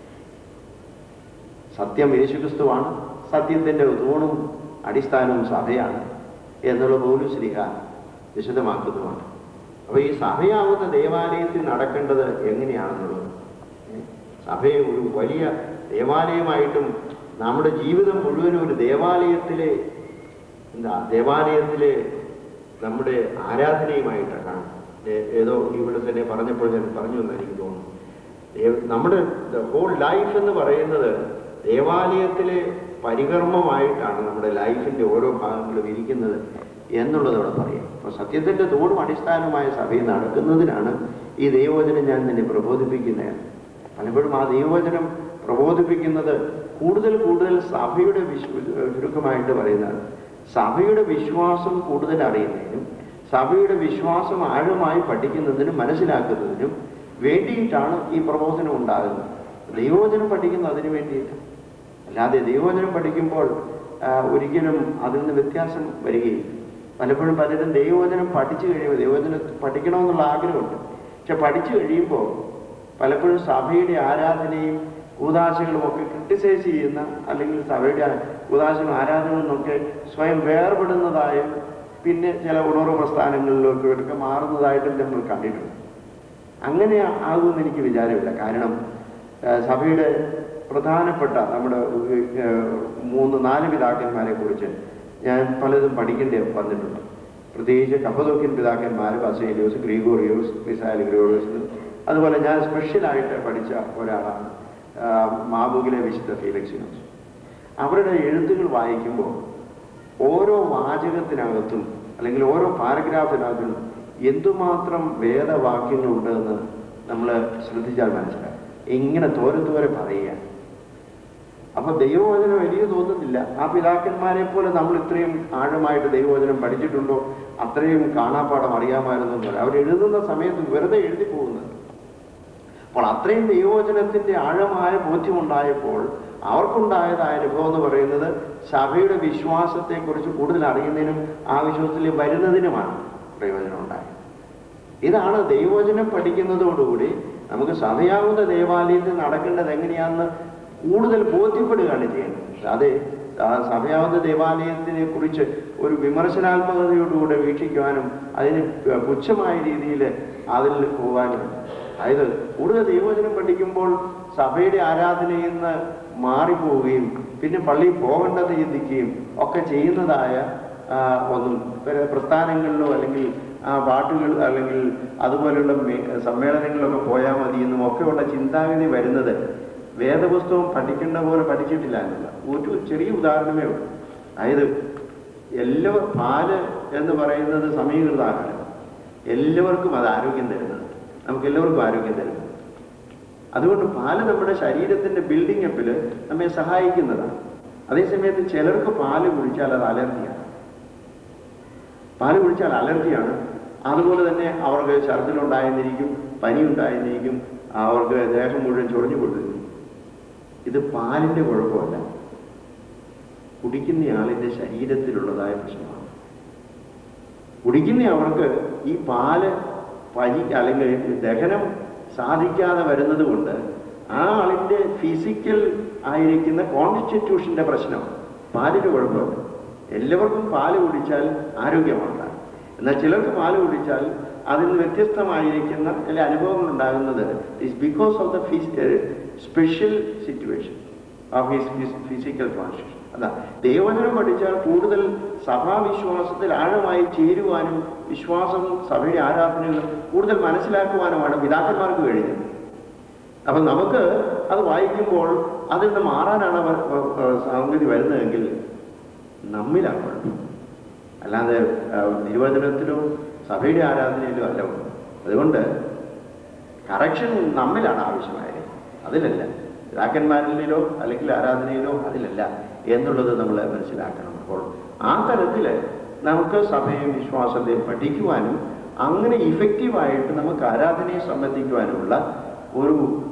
സത്യം യേശുക്രിസ്തുവാണ്, സത്യത്തിന്റെ തൂണും അടിസ്ഥാനവും സഭയാണ് എന്നുള്ള പൗലോസ്ലീഹ വിശദമാക്കുന്നതുമാണ്. അപ്പൊ ഈ സഭയാവുന്ന ദേവാലയത്തിൽ നടക്കേണ്ടത് എങ്ങനെയാണെന്നുള്ളത്, സഭയെ ഒരു വലിയ ദേവാലയമായിട്ടും നമ്മുടെ ജീവിതം മുഴുവനും ഒരു ദേവാലയത്തിലെ എന്താ ദേവാലയത്തിലെ നമ്മുടെ ആരാധനയുമായിട്ടാണ് കാണുന്നത്. ഏതോ ഇവിടെ തന്നെ പറഞ്ഞപ്പോൾ ഞാൻ പറഞ്ഞു എന്ന് എനിക്ക് തോന്നുന്നു. നമ്മുടെ ഹോൾ ലൈഫ് എന്ന് പറയുന്നത് ദേവാലയത്തിലെ പരികർമ്മമായിട്ടാണ് നമ്മുടെ ലൈഫിന്റെ ഓരോ ഭാഗങ്ങളും ഇരിക്കുന്നത് എന്നുള്ളത് അവിടെ പറയാം. അപ്പോൾ സത്യത്തിന്റെ തൂണും അടിസ്ഥാനമായ സഭയിൽ നടക്കുന്നതിനാണ് ഈ ദൈവവചനം ഞാൻ തന്നെ പ്രബോധിപ്പിക്കുന്നത്. പലപ്പോഴും ആ ദൈവവചനം പ്രബോധിപ്പിക്കുന്നത് കൂടുതൽ കൂടുതൽ സഭയുടെ വിശ്വ ചുരുക്കമായിട്ട് പറയുന്നത് സഭയുടെ വിശ്വാസം കൂടുതൽ അറിയുന്നതിനും സഭയുടെ വിശ്വാസം ആഴമായി പഠിക്കുന്നതിനും മനസ്സിലാക്കുന്നതിനും വേണ്ടിയിട്ടാണ് ഈ പ്രബോധനം ഉണ്ടാകുന്നത്. ദൈവവചനം പഠിക്കുന്നത് അതിനു വേണ്ടിയിട്ട്, അല്ലാതെ ദൈവവചനം പഠിക്കുമ്പോൾ ഒരിക്കലും അതിൽ നിന്ന് വ്യത്യാസം വരികയില്ല. പലപ്പോഴും പലരും ദൈവവചനം പഠിച്ചു കഴിയുമ്പോൾ ദൈവവചനം പഠിക്കണമെന്നുള്ള ആഗ്രഹമുണ്ട്, പക്ഷെ പഠിച്ചു കഴിയുമ്പോൾ പലപ്പോഴും സഭയുടെ ആരാധനയും കൂദാശകളും ഒക്കെ ക്രിട്ടിസൈസ് ചെയ്യുന്ന, അല്ലെങ്കിൽ സഭയുടെ കൂദാശകളും ആരാധനകളിൽ നിന്നൊക്കെ സ്വയം വേർപെടുന്നതായ പിന്നെ ചില ഉണർവ് പ്രസ്ഥാനങ്ങളിലൊക്കെ ഒക്കെ മാറുന്നതായിട്ടും നമ്മൾ കണ്ടിട്ടുണ്ട്. അങ്ങനെ ആകുമെന്ന് എനിക്ക് വിചാരമില്ല. കാരണം സഭയുടെ പ്രധാനപ്പെട്ട നമ്മുടെ മൂന്ന് നാല് പിതാക്കന്മാരെ കുറിച്ച് ഞാൻ പലതും പഠിക്കേണ്ടി വന്നിട്ടുണ്ട്. പ്രത്യേകിച്ച് കപ്പദോക്യൻ പിതാക്കന്മാർ ബസേലിയോസ്, ഗ്രിഗോറിയോസ്, മിസായിൽ ഗ്രിഗോറിയോസ്. അതുപോലെ ഞാൻ സ്പെഷ്യലായിട്ട് പഠിച്ച ഒരാളാണ് മാബുകിലെ വിശുദ്ധ ഫീലക്സിനോസ്. അവരുടെ എഴുത്തുകൾ വായിക്കുമ്പോൾ ഓരോ വാചകത്തിനകത്തും അല്ലെങ്കിൽ ഓരോ പാരഗ്രാഫിനകത്തും എന്തുമാത്രം വേദവാക്യങ്ങളുണ്ടെന്ന് നമ്മൾ ശ്രദ്ധിച്ചാൽ മനസ്സിലാക്കും. ഇങ്ങനെ തോരെ തോരെ പറയുക. അപ്പൊ ദൈവവചനം വലിയ തോന്നുന്നില്ല. ആ പിതാക്കന്മാരെ പോലെ നമ്മൾ ഇത്രയും ആഴമായിട്ട് ദൈവവചനം പഠിച്ചിട്ടുണ്ടോ, അത്രയും കാണാപ്പാടം അറിയാമായിരുന്നു എന്നല്ല. അവരെഴുതുന്ന സമയത്ത് വെറുതെ എഴുതി പോകുന്നത്. അപ്പോൾ അത്രയും ദൈവവചനത്തിന്റെ ആഴമായ ബോധ്യമുണ്ടായപ്പോൾ അവർക്കുണ്ടായതായ അനുഭവം എന്ന് പറയുന്നത് സഭയുടെ വിശ്വാസത്തെക്കുറിച്ച് കൂടുതൽ അറിയുന്നതിനും ആ വിശ്വാസത്തിൽ വരുന്നതിനുമാണ് പ്രയോജനം ഉണ്ടായത്. ഇതാണ് ദൈവവചനം പഠിക്കുന്നതോടുകൂടി നമുക്ക് സഭയാകുന്ന ദേവാലയത്തിൽ നടക്കേണ്ടത് എങ്ങനെയാണെന്ന് കൂടുതൽ ബോധ്യപ്പെടുകയാണ് ചെയ്യുന്നത്. അതെ, സഭയാകുന്ന ദേവാലയത്തിനെ കുറിച്ച് ഒരു വിമർശനാത്മകതയോടുകൂടെ വീക്ഷിക്കുവാനും അതിന് പുച്ഛമായ രീതിയിൽ അതിൽ പോകാനും, അതായത് കൂടുതൽ ദൈവവചനം പഠിക്കുമ്പോൾ സഭയുടെ ആരാധനയിൽ നിന്ന് മാറിപ്പോവുകയും പിന്നെ പള്ളിയിൽ പോകേണ്ടത് ചിന്തിക്കുകയും ഒക്കെ ചെയ്യുന്നതായ ഒന്നും പ്രസ്ഥാനങ്ങളിലോ അല്ലെങ്കിൽ പാട്ടുകൾ അല്ലെങ്കിൽ അതുപോലെയുള്ള സമ്മേളനങ്ങളിലൊക്കെ പോയാൽ മതി എന്നും ഒക്കെയുള്ള ചിന്താഗതി വരുന്നത് വേദപുസ്തകം പഠിക്കേണ്ട പോലെ പഠിച്ചിട്ടില്ല എന്നുള്ള ഒരു ചെറിയ ഉദാഹരണമേ ഉള്ളൂ. അതായത് എല്ലാ പാല് എന്ന് പറയുന്നത് സമീകൃത ആഹാരം, എല്ലാവർക്കും അത് ആരോഗ്യം തരുന്നത്, നമുക്ക് എല്ലാവർക്കും ആരോഗ്യം തരുന്നത്. അതുകൊണ്ട് പാല് നമ്മുടെ ശരീരത്തിന്റെ ബിൽഡിംഗ് അപ്പിൽ നമ്മെ സഹായിക്കുന്നതാണ്. അതേസമയത്ത് ചിലർക്ക് പാല് കുടിച്ചാൽ അത് അലർജിയാണ്. പാല് കുടിച്ചാൽ അലർജിയാണ്. അതുപോലെ തന്നെ അവർക്ക് ഛർദ്ദിലുണ്ടായിരുന്നിരിക്കും, പനി ഉണ്ടായിരുന്നിരിക്കും, അവർക്ക് ദേഹം മുഴുവൻ ചൊറിഞ്ഞു കൊടുത്തിരിക്കും. ഇത് പാലിന്റെ കുഴപ്പമല്ല, കുടിക്കുന്നയാളിന്റെ ശരീരത്തിലുള്ളതായ പ്രശ്നമാണ്. കുടിക്കുന്ന അവർക്ക് ഈ പാല് പനി അല്ലെങ്കിൽ ദഹനം സാധിക്കാതെ വരുന്നത് കൊണ്ട് ആ ആളിന്റെ ഫിസിക്കൽ ആയിരിക്കുന്ന കോൺസ്റ്റിറ്റ്യൂഷന്റെ പ്രശ്നമാണ്. പാലിന്റെ കുഴപ്പമില്ല. എല്ലാവർക്കും പാല് കുടിച്ചാൽ ആരോഗ്യമുണ്ടാകും. എന്നാൽ ചിലർക്ക് പാല് കുടിച്ചാൽ അതിൽ നിന്ന് വ്യത്യസ്തമായിരിക്കുന്ന ചില അനുഭവങ്ങൾ ഉണ്ടാകുന്നത് is because of the physical special situation of his physical constitution. അതാ ദൈവവചനം പഠിച്ചാൽ കൂടുതൽ സഭാവിശ്വാസത്തിൽ ആഴമായി ചേരുവാനും വിശ്വാസം സഭയുടെ ആരാധനകൾ കൂടുതൽ മനസ്സിലാക്കുവാനുമാണ് പിതാക്കന്മാർക്ക് കഴിഞ്ഞത്. അപ്പം നമുക്ക് അത് വായിക്കുമ്പോൾ അതിൽ നിന്ന് മാറാനാണ് സംഗതി വരുന്നതെങ്കിൽ നമ്മിലാണ് കുഴപ്പം, അല്ലാതെ തിരുവചനത്തിലോ സഭയുടെ ആരാധനയിലോ അല്ല. അതുകൊണ്ട് കറക്ഷൻ നമ്മിലാണ് ആവശ്യമായത്, അതിലല്ല. പിതാക്കന്മാരിലോ അല്ലെങ്കിൽ ആരാധനയിലോ അതിലല്ല എന്നുള്ളത് നമ്മൾ മനസ്സിലാക്കണം. അപ്പോൾ ആ തരത്തിൽ നമുക്ക് സഭയും വിശ്വാസത്തെയും പഠിക്കുവാനും അങ്ങനെ ഇഫക്റ്റീവായിട്ട് നമുക്ക് ആരാധനയെ സംബന്ധിക്കുവാനുമുള്ള ഒരു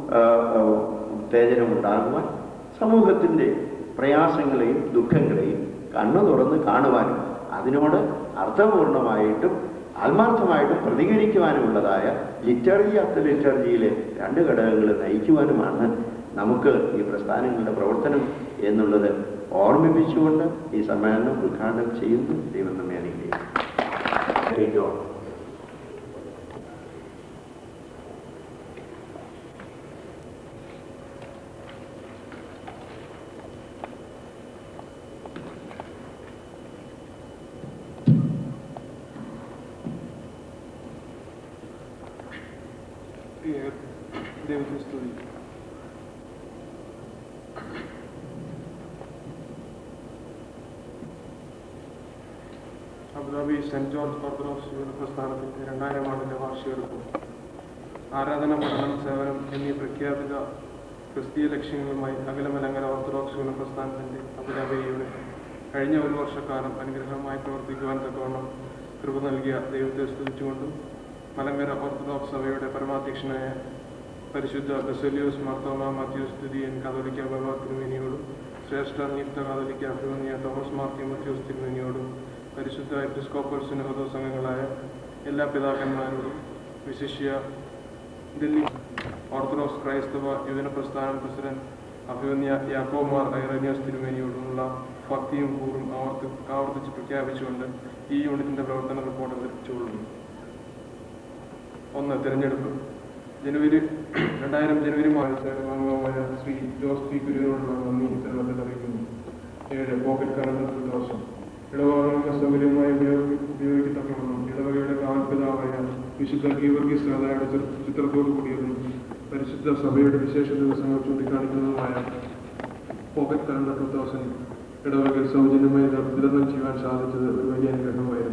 ഉത്തേജനം ഉണ്ടാകുവാൻ, സമൂഹത്തിൻ്റെ പ്രയാസങ്ങളെയും ദുഃഖങ്ങളെയും കണ്ണു തുറന്ന് കാണുവാനും അതിനോട് അർത്ഥപൂർണമായിട്ടും ആത്മാർത്ഥമായിട്ടും പ്രതികരിക്കുവാനുമുള്ളതായ ലിറ്റർജി ഓഫ് ദ ലിറ്റർജിയിലെ രണ്ട് ഘടകങ്ങൾ നയിക്കുവാനുമാണ് നമുക്ക് ഈ പ്രസ്ഥാനങ്ങളുടെ പ്രവർത്തനം എന്നുള്ളത് ഓർമ്മിപ്പിച്ചുകൊണ്ട് ഈ സമ്മേളനം ഉദ്ഘാടനം ചെയ്യുന്നു. ദൈവം നമ്മെ അനുഗ്രഹിക്കട്ടെ. ദൈവത്തെ സ്തുതി. അബുദാബി സെന്റ് ജോർജ് ഓർത്തഡോക്സ് പ്രസ്ഥാനത്തിന്റെ രണ്ടായിരം ആണ്ടിന്റെ വാർഷികർക്കും ആരാധന, പഠനം, സേവനം എന്നീ പ്രഖ്യാപിത ക്രിസ്തീയ ലക്ഷ്യങ്ങളുമായി അഖിലമലങ്കര ഓർത്തഡോക്സ് പ്രസ്ഥാനത്തിന്റെ അബുദാബി യൂണിറ്റ് കഴിഞ്ഞ ഒരു വർഷക്കാലം അനുഗ്രഹമായി പ്രവർത്തിക്കുവാൻ തക്കവണ്ണം കൃപ നൽകിയ ദൈവത്തെ സ്തുതിച്ചുകൊണ്ടും മലങ്കര ഓർത്തഡോക്സ് സഭയുടെ പരമാധ്യക്ഷനായ പരിശുദ്ധ ബസേലിയോസ് മാർത്തോമ മാത്യൂസ് തുതിയൻ കാതോലിക്ക ബാബ തിരുമേനിയോടും ശ്രേഷ്ഠ നിയുക്ത കാതോലിക്ക അഭിമന്യ തോമസ് മാർ തിമോത്തിയോസ് തിരുമേനിയോടും പരിശുദ്ധ എപ്പിസ്കോപ്പൽ സുന്നഹദോസ് സംഘങ്ങളായ എല്ലാ പിതാക്കന്മാരോടും വിശിഷ്യ ദില്ലി ഓർത്തഡോക്സ് ക്രൈസ്തവ യുവജന പ്രസ്ഥാനം പ്രസിഡന്റ് അഭിമന്യ യാക്കോബ് മാർ ഐറേനിയോസ് തിരുമേനിയോടുമുള്ള ഭക്തിയും കൂറും ആവർത്തി ആവർത്തിച്ച് പ്രഖ്യാപിച്ചുകൊണ്ട് ഈ യൂണിറ്റിന്റെ പ്രവർത്തന റിപ്പോർട്ട് അവതരിപ്പിച്ചുകൊള്ളുന്നു. ഒന്ന്, തിരഞ്ഞെടുപ്പ്. ജനുവരി രണ്ടായിരം ജനുവരി മാസമായ ശ്രീ ജോസ് പി കുര്യനോടുള്ള നന്ദി ഇത്തരണത്തിൽ അറിയിക്കുന്നു. ഏഴ്, പോക്കറ്റ് കലണ്ടർ ദിവസം ഇടവകൾക്ക് സൗകര്യമായി ഉപയോഗി ഉപയോഗിക്കത്തക്കവണ്ണം ഇടവകയുടെ കാൽപിതാവായ വിശുദ്ധ ഗീവർഗീസ് രാധായുടെ ചിത്രത്തോടു കൂടിയതും പരിശുദ്ധ സഭയുടെ വിശേഷ ദിവസങ്ങൾ ചൂണ്ടിക്കാണിക്കുന്നതുമായ പോക്കറ്റ് കലണ്ടർ ടു തൗസൻഡ് ഇടവകയിൽ സൗജന്യമായി വിതരണം ചെയ്യാൻ സാധിച്ചത് ഒരു വലിയ അനുഗ്രഹമായിരുന്നു.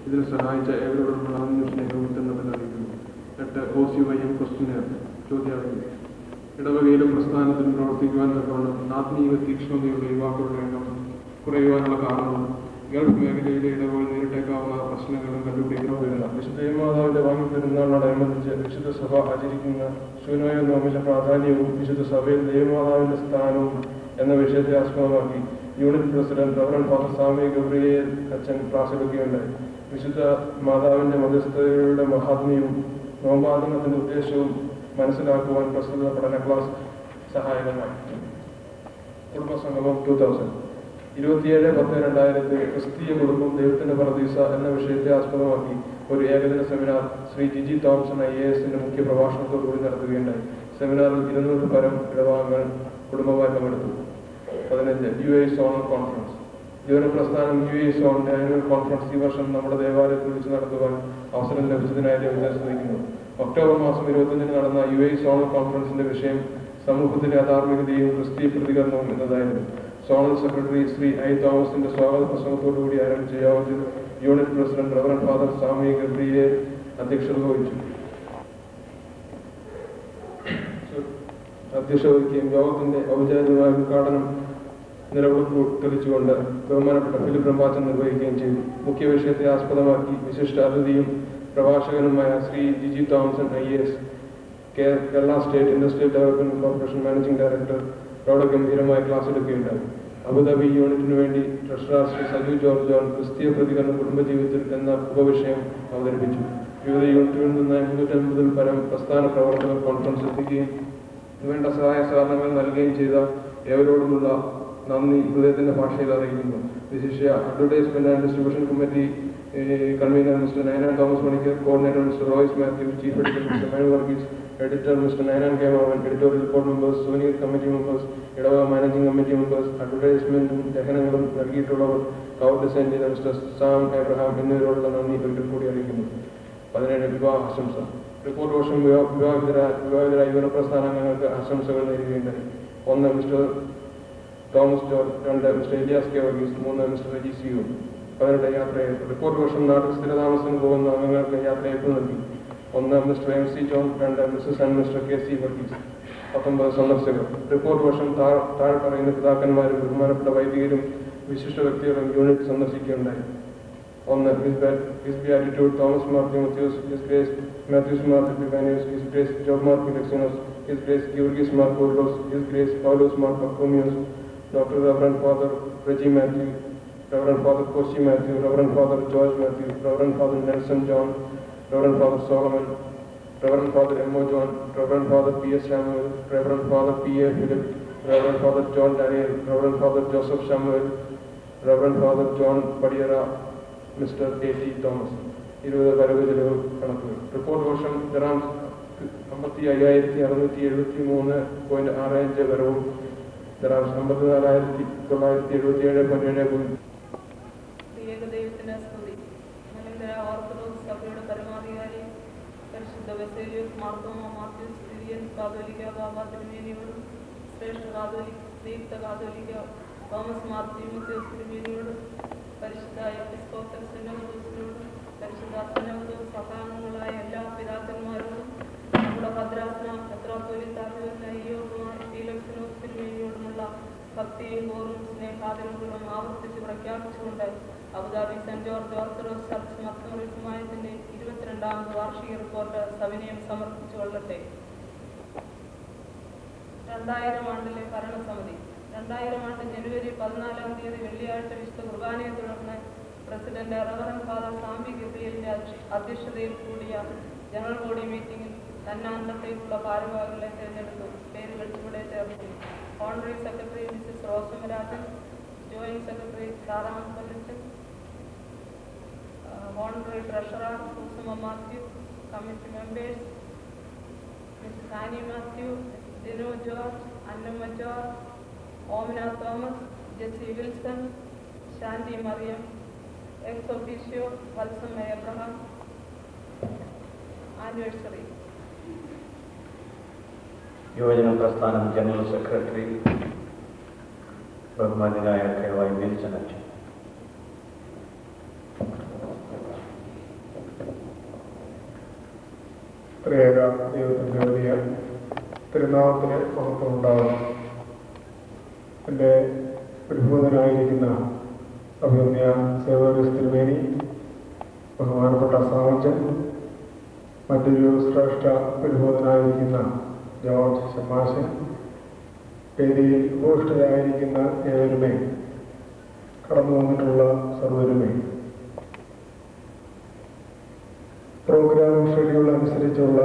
ഇതിന് സഹായിച്ച ഏവരോടുള്ള നന്ദിയും സ്നേഹവും ഉത്തരത്തിൽ അറിയിക്കുന്നു. എട്ട് ഒ സി വൈ എം ക്വസ്റ്റിന് ചോദ്യാവലി. ഇടവകയിലും പ്രസ്ഥാനത്തിലും പ്രവർത്തിക്കുവാൻ തക്കവണ്ണം ആത്മീയ തീക്ഷ്ണതയുള്ള യുവാക്കളുടെ എണ്ണം കുറയുവാനുള്ള കാരണം ഗൾഫ് മേഖലയിലെ ഇടവുകൾ നേരിട്ടേക്കാവുന്ന പ്രശ്നങ്ങളും കണ്ടുപിടിക്കണമെന്നില്ല. വിശുദ്ധ മാതാവിന്റെ വാങ്ങി പെരുന്നാളിനോടനുബന്ധിച്ച് വിശുദ്ധ സഭ ആചരിക്കുന്ന ശൂന്യ നോമിന്റെ പ്രാധാന്യവും വിശുദ്ധ സഭയിൽ ദൈവമാതാവിന്റെ സ്ഥാനവും എന്ന വിഷയത്തെ ആസ്പദമാക്കി unit president reverend father Swami Gabriel അച്ഛൻ ക്ലാസ് എടുക്കുകയുണ്ടായി. വിശുദ്ധ മാതാവിന്റെ മധ്യസ്ഥതയുടെ മഹാത്മ്യവും നോമ്പാചരണത്തിന്റെ ഉദ്ദേശവും മനസ്സിലാക്കുവാൻ പ്രസ്തുത പഠന ക്ലാസ് സഹായകമായി. കുടുംബസംഗമം ടൂ തൗസൻഡ് ഇരുപത്തിയേഴ് പത്ത് രണ്ടായിരത്തി ക്രിസ്തീയ കുടുംബം ദൈവത്തിന്റെ പരദീസ എന്ന വിഷയത്തെ ആസ്പദമാക്കി ഒരു ഏകദിന seminar Shri Jiji Thomson I A എസിന്റെ മുഖ്യ പ്രഭാഷണത്തോടുകൂടി നടത്തുകയുണ്ടായി. സെമിനാറിൽ ഇരുന്നൂറ് പരം ഇടവാംഗങ്ങൾ കുടുംബമായി പങ്കെടുത്തു. പതിനഞ്ച് യു എ സോണൽ കോൺഫറൻസ്. യുവന പ്രസ്ഥാനം യു എ സോണിന്റെ ആനുവൽ കോൺഫറൻസ് ഈ വർഷം നമ്മുടെ ദേവാലയത്തിൽ വെച്ച് നടത്തുവാൻ അവസരം ലഭിച്ചതിനായി ദൈവത്തെ സ്തുതിക്കുന്നു. ഒക്ടോബർ മാസം ഇരുപത്തിയഞ്ചിന് നടന്ന യു എ സോണൽ കോൺഫറൻസിന്റെ വിഷയം സമൂഹത്തിന്റെ അധാർമികതയും ക്രിസ്തീയ പ്രതികരണവും എന്നതായിരുന്നു. സോണൽ സെക്രട്ടറി ശ്രീ ഐ തോമസിന്റെ സ്വാഗത പ്രസംഗത്തോടുകൂടി ആരംഭിച്ച യോഗത്തിൽ unit president reverend father Swami Gabriel അധ്യക്ഷത വഹിച്ചു അധ്യക്ഷത വഹിക്കുകയും യോഗത്തിന്റെ ഔപചാരികമായ ഉദ്ഘാടനം നിലവിളക്ക് തെളിച്ചുകൊണ്ട് ബഹുമാനപ്പെട്ട ഫിലിപ്പ് ബ്രഹ്മാച്ചൻ നിർവഹിക്കുകയും ചെയ്തു. മുഖ്യ വിഷയത്തെ ആസ്പദമാക്കി വിശിഷ്ട അതിഥിയും പ്രഭാഷകനുമായ Shri Jiji Thomson I A S Kerala state industrial development corporation managing director അവിടെ ഗംഭീരമായ ക്ലാസ് എടുക്കുകയുണ്ടായി. അബുദാബി യൂണിറ്റിനു വേണ്ടി ട്രഷറർ ശ്രീ സജു ജോർജ് ജോൺ ക്രിസ്തീയ പ്രതികരണം കുടുംബജീവിതത്തിൽ എന്ന ഉപവിഷയം അവതരിപ്പിച്ചു. വിവിധ യൂണിറ്റുകളിൽ നിന്ന് മുന്നൂറ്റമ്പതിൽ പരം പ്രസ്ഥാന പ്രവർത്തകർ കോൺഫറൻസ് എത്തിക്കുകയും വേണ്ട സഹായ സഹകരണങ്ങൾ നൽകുകയും ചെയ്ത ഏവരോടുമുള്ള നന്ദി ഹൃദയത്തിന്റെ ഭാഷയിൽ അറിയിക്കുന്നു. വിശിഷ്യ advertisement and distribution committee convener mister Nainan Thomas Manikkar, coordinator mister Royce Mathew, chief editor mister Manu Varghese, editor Mister Nainan K. Mavan, editorial board members, souvenir committee members, ഇടവക മാനേജിംഗ് കമ്മിറ്റി മെമ്പേഴ്സ്, അഡ്വർടൈസ്മെന്റും ലേഖനങ്ങളും നൽകിയിട്ടുള്ളവർ, കവർ ഡിസൈൻ ചെയ്ത മിസ്റ്റർ സാം എബ്രഹാം എന്നിവരോടുള്ള നന്ദി ഒരിക്കൽ കൂടി അറിയിക്കുന്നു. പതിനേഴ് വിവാഹ ആശംസ. റിപ്പോർട്ട് വർഷം വിവാഹിതര വിവാഹിതരായ യുവന പ്രസ്ഥാനാംഗങ്ങൾക്ക് ആശംസകൾ നേരുകയുണ്ടായി. ഒന്ന് മിസ്റ്റർ തോമസ് ജോർജ്, രണ്ട് മിസ്റ്റർ എലിയാസ് കെ വർഗീസ്, മൂന്ന് മിസ്റ്റർ റെജി സി യു. പതിനെട്ട് യാത്രയയപ്പ്. റിപ്പോർട്ട് വർഷം നാട്ടിൽ സ്ഥിരതാമസത്തിന് പോകുന്ന അംഗങ്ങൾക്ക് യാത്രയയപ്പ് നൽകി. ഒന്ന് മിസ്റ്റർ എം സി ജോൺ, രണ്ട് mister and mister K C Varghese. പത്തൊമ്പത് സന്ദർശകർ. റിപ്പോർട്ട് വർഷം താഴെ പറയുന്ന പിതാക്കന്മാരും ബഹുമാനപ്പെട്ട വൈദികരും വിശിഷ്ട വ്യക്തികളും യൂണിറ്റ് സന്ദർശിക്കുകയുണ്ടായി. ഒന്ന് his beatitude Thomas Mar Timotheos, his grace Mathews Mar Epiphanios, his grace Job Mar Philoxenos, his grace Geevarghese Mar കോർഡോസ്, his grace Paulose Mar Pachomios, doctor reverend father Reji Mathew, reverend father Koshy Mathew, reverend father George Mathew, reverend father Nelson John, Reverend Father Solomon, Reverend Father M O John, Reverend Father P S Samuel, Reverend Father P A Philip, Reverend Father John Daniel, Reverend Father Joseph Samuel, Reverend Father John Padiera, Mister A T Thomas. ഇരുപത് വരവ് ചെലവ് കണക്കുകൾ. Report വർഷം ജറാം അമ്പത്തി അയ്യായിരത്തി അറുന്നൂറ്റി എഴുപത്തി മൂന്ന് പോയിന്റ് ആറ് അഞ്ച് വരവും ജറാം അമ്പത്തി നാലായിരത്തി തൊള്ളായിരത്തി എഴുപത്തി ഏഴ് പോയിന്റ് ഏഴ് പോയിന്റ് ഓർത്തഡോക്സ് സഭയുടെ പരമാധികാരി പരിശുദ്ധ ബസേലിയോസ് മാർത്തോമ മാത്യൂസ് സിറിയൻ കാതോലിക്ക ബാബ തിരുമേനിയോടും ശ്രേഷ്ഠ കാതോലിക് ദീപ്ത കാതോലിക്ക തോമസ് മാർ തിമോത്തിയോസ് തിരുമേനിയോടും പരിശുദ്ധ എപ്പിസ്കോപ്പൽ സിനോദോസിനോടും പരിശുദ്ധ സിനോദോസ് സഭാംഗങ്ങളായ എല്ലാ പിതാക്കന്മാരോടും നമ്മുടെ ഭദ്രാസന മെത്രാപ്പോലീത്താർമാർ ഫീലക്സിനോസ് തിരുമേനിയോടുമുള്ള ഭക്തിയും ഓർമ്മ സ്നേഹാദരങ്ങളും ആവർത്തിച്ച് പ്രഖ്യാപിച്ചുകൊണ്ട് Abu Dhabi saint George Orthodox church മർത്തോറി സമാജത്തിന്റെ ഇരുപത്തിരണ്ടാമത് വാർഷിക റിപ്പോർട്ട് സവിനയം സമർപ്പിച്ചു കൊള്ളട്ടെ. രണ്ടായിരം ആണ്ടിലെ ഭരണസമിതി. രണ്ടായിരം ആണ്ട് ജനുവരി പതിനാലാം തീയതി വെള്ളിയാഴ്ച വിശുദ്ധ കുർബാനയെ തുടർന്ന് പ്രസിഡന്റ് റവറൻ ഫാദർ സ്വാമി ഗബ്രിയേലിന്റെ അധ്യക്ഷതയിൽ കൂടിയ ജനറൽ ബോഡി മീറ്റിംഗിൽ തന്നാന്തത്തേക്കുള്ള ഭാരവാഹികളെ തിരഞ്ഞെടുത്തു. പേരുകൾ ചുവടെ ചേർത്തു. Honorary secretary Mises റോസമരാജൻ, joint secretary സാറാം കൊല്ലച്ചൻ, honorary treasurer Susamma Mathew, committee members Mises Annie Mathew, Dino George, Annamma George, ഓമിന Thomas, Jessy Wilson, ശാന്തി Mariyam, ex officio Valsamma Abraham. Anniversary. യുവജന പ്രസ്ഥാനം ജനറൽ സെക്രട്ടറി ബഹുമാന്യനായ കെ വൈ വിൽസൺ അച്ഛൻ. ത്രേക ദൈവത്തിൻ്റെ വലിയ തിരുനാമത്തിന് മഹത്വം ഉണ്ടാകും. എൻ്റെ പരിഭൂതനായിരിക്കുന്ന അഭിമന്യ സേവകരീസ് തിരുമേനി, ബഹുമാനപ്പെട്ട സാവച്ചൻ, മറ്റൊരു ശ്രേഷ്ഠ പരിഭൂതനായിരിക്കുന്ന ജോർജ് ശമാശൻ, വേദിയിൽ ഉപവിഷ്ടരായിരിക്കുന്ന ഏവരുമേ, കടന്നു വന്നിട്ടുള്ള സർവരുമേ, പ്രോഗ്രാം ഷെഡ്യൂൾ അനുസരിച്ചുള്ള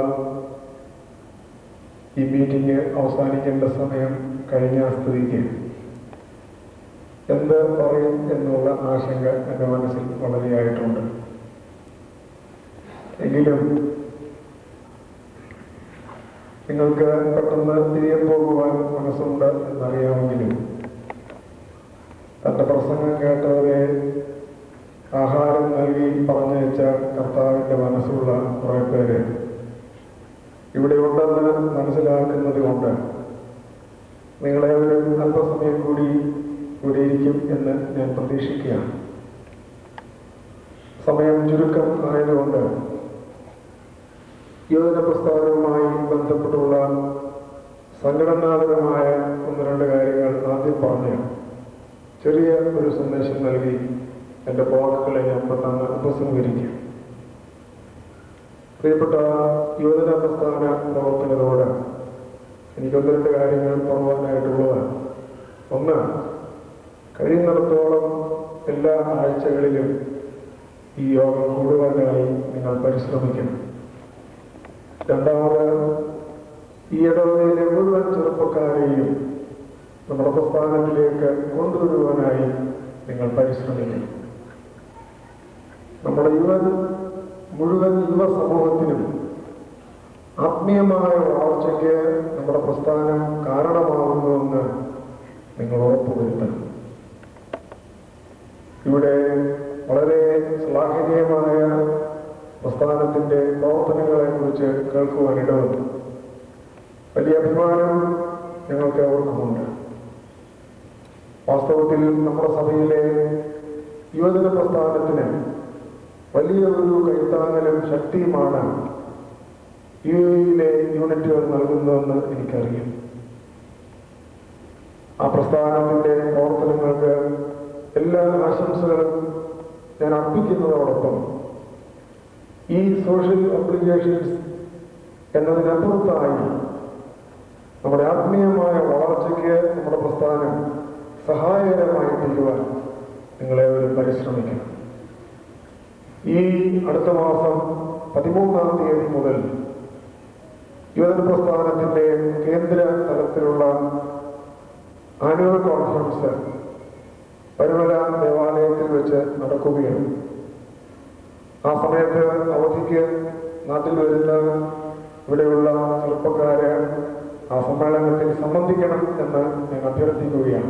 ഈ മീറ്റിംഗ് അവസാനിക്കേണ്ട സമയം കഴിഞ്ഞ സ്ഥിതിക്ക് എന്ത് പറയും എന്നുള്ള ആശങ്ക എൻ്റെ മനസ്സിൽ വളരെയായിട്ടുണ്ട്. എങ്കിലും നിങ്ങൾക്ക് പെട്ടെന്ന് തിരികെ പോകുവാൻ മനസ്സുണ്ട് എന്നറിയാമെങ്കിലും തൻ്റെ പ്രസംഗം കേട്ടവരെ ആഹാരം നൽകി പറഞ്ഞയച്ച കർത്താവിൻ്റെ മനസ്സുള്ള കുറേ പേര് ഇവിടെ ഉണ്ടെന്ന് മനസ്സിലാക്കുന്നത് കൊണ്ട് നിങ്ങളെ ഒരു അല്പസമയം കൂടി ഇവിടെ ഇരിക്കും എന്ന് ഞാൻ പ്രതീക്ഷിക്കുകയാണ്. സമയം ചുരുക്കം ആയതുകൊണ്ട് യുവജന പ്രസ്ഥാനവുമായി ബന്ധപ്പെട്ടുള്ള സംഘടനാപരമായ ഒന്ന് രണ്ട് കാര്യങ്ങൾ ആദ്യം പറഞ്ഞ് ചെറിയ ഒരു സന്ദേശം നൽകി എൻ്റെ വാക്കുകളെ ഞാൻ പെട്ടെന്ന് ഉപസംഹരിക്കും. പ്രിയപ്പെട്ട യുവജന പ്രസ്ഥാന പ്രവർത്തകരോട് എനിക്കൊന്ന് രണ്ട് കാര്യങ്ങൾ പറയുവാനായിട്ടുള്ളത്. ഒന്ന്, കഴിയുന്നിടത്തോളം എല്ലാ ആഴ്ചകളിലും ഈ യോഗം കൂടുവാനായി നിങ്ങൾ പരിശ്രമിക്കണം. രണ്ടാമത്, ഈ ഇടവകയിലെ മുഴുവൻ ചെറുപ്പക്കാരെയും നമ്മുടെ പ്രസ്ഥാനത്തിലേക്ക് കൊണ്ടുവരുവാനായി നിങ്ങൾ പരിശ്രമിക്കണം. നമ്മുടെ യുവ മുഴുവൻ യുവ സമൂഹത്തിനും ആത്മീയമായ വളർച്ചയ്ക്ക് നമ്മുടെ പ്രസ്ഥാനം കാരണമാകുന്നുവെന്ന് നിങ്ങൾ ഉറപ്പുവരുത്തണം. ഇവിടെ വളരെ ശ്ലാഘനീയമായ പ്രസ്ഥാനത്തിൻ്റെ പ്രവർത്തനങ്ങളെ കുറിച്ച് കേൾക്കുവാനിടവന്നു. വലിയ അഭിമാനം ഞങ്ങൾക്ക് അവർക്കുമുണ്ട്. വാസ്തവത്തിൽ നമ്മുടെ സഭയിലെ യുവജന പ്രസ്ഥാനത്തിന് വലിയ ഒരു കൈത്താങ്ങലും ശക്തിയുമാണ് യു എയിലെ യൂണിറ്റുകൾ നൽകുന്നതെന്ന് എനിക്കറിയാം. ആ പ്രസ്ഥാനത്തിൻ്റെ പ്രവർത്തനങ്ങൾക്ക് എല്ലാ ആശംസകളും ഞാൻ അർപ്പിക്കുന്നതോടൊപ്പം ഈ സോഷ്യൽ ഒബ്ലിഗേഷൻസ് എന്നതിനപ്പുറത്തായി നമ്മുടെ ആത്മീയമായ വളർച്ചയ്ക്ക് നമ്മുടെ പ്രസ്ഥാനം സഹായകരമായി തീരുവാൻ നിങ്ങളെ ഒരു പരിശ്രമിക്കണം. ഈ അടുത്ത മാസം പതിമൂന്നാം തീയതി മുതൽ യുവജന പ്രസ്ഥാനത്തിൻ്റെ കേന്ദ്ര തലത്തിലുള്ള ആനുവൽ കോൺഫറൻസ് പരുമല ദേവാലയത്തിൽ വെച്ച് നടക്കുകയാണ്. ആ സമയത്ത് അവധിക്ക് നാട്ടിൽ വരുന്ന ഇവിടെയുള്ള ചെറുപ്പക്കാരെ ആ സമ്മേളനത്തിൽ സംബന്ധിക്കണം എന്ന് ഞാൻ അഭ്യർത്ഥിക്കുകയാണ്.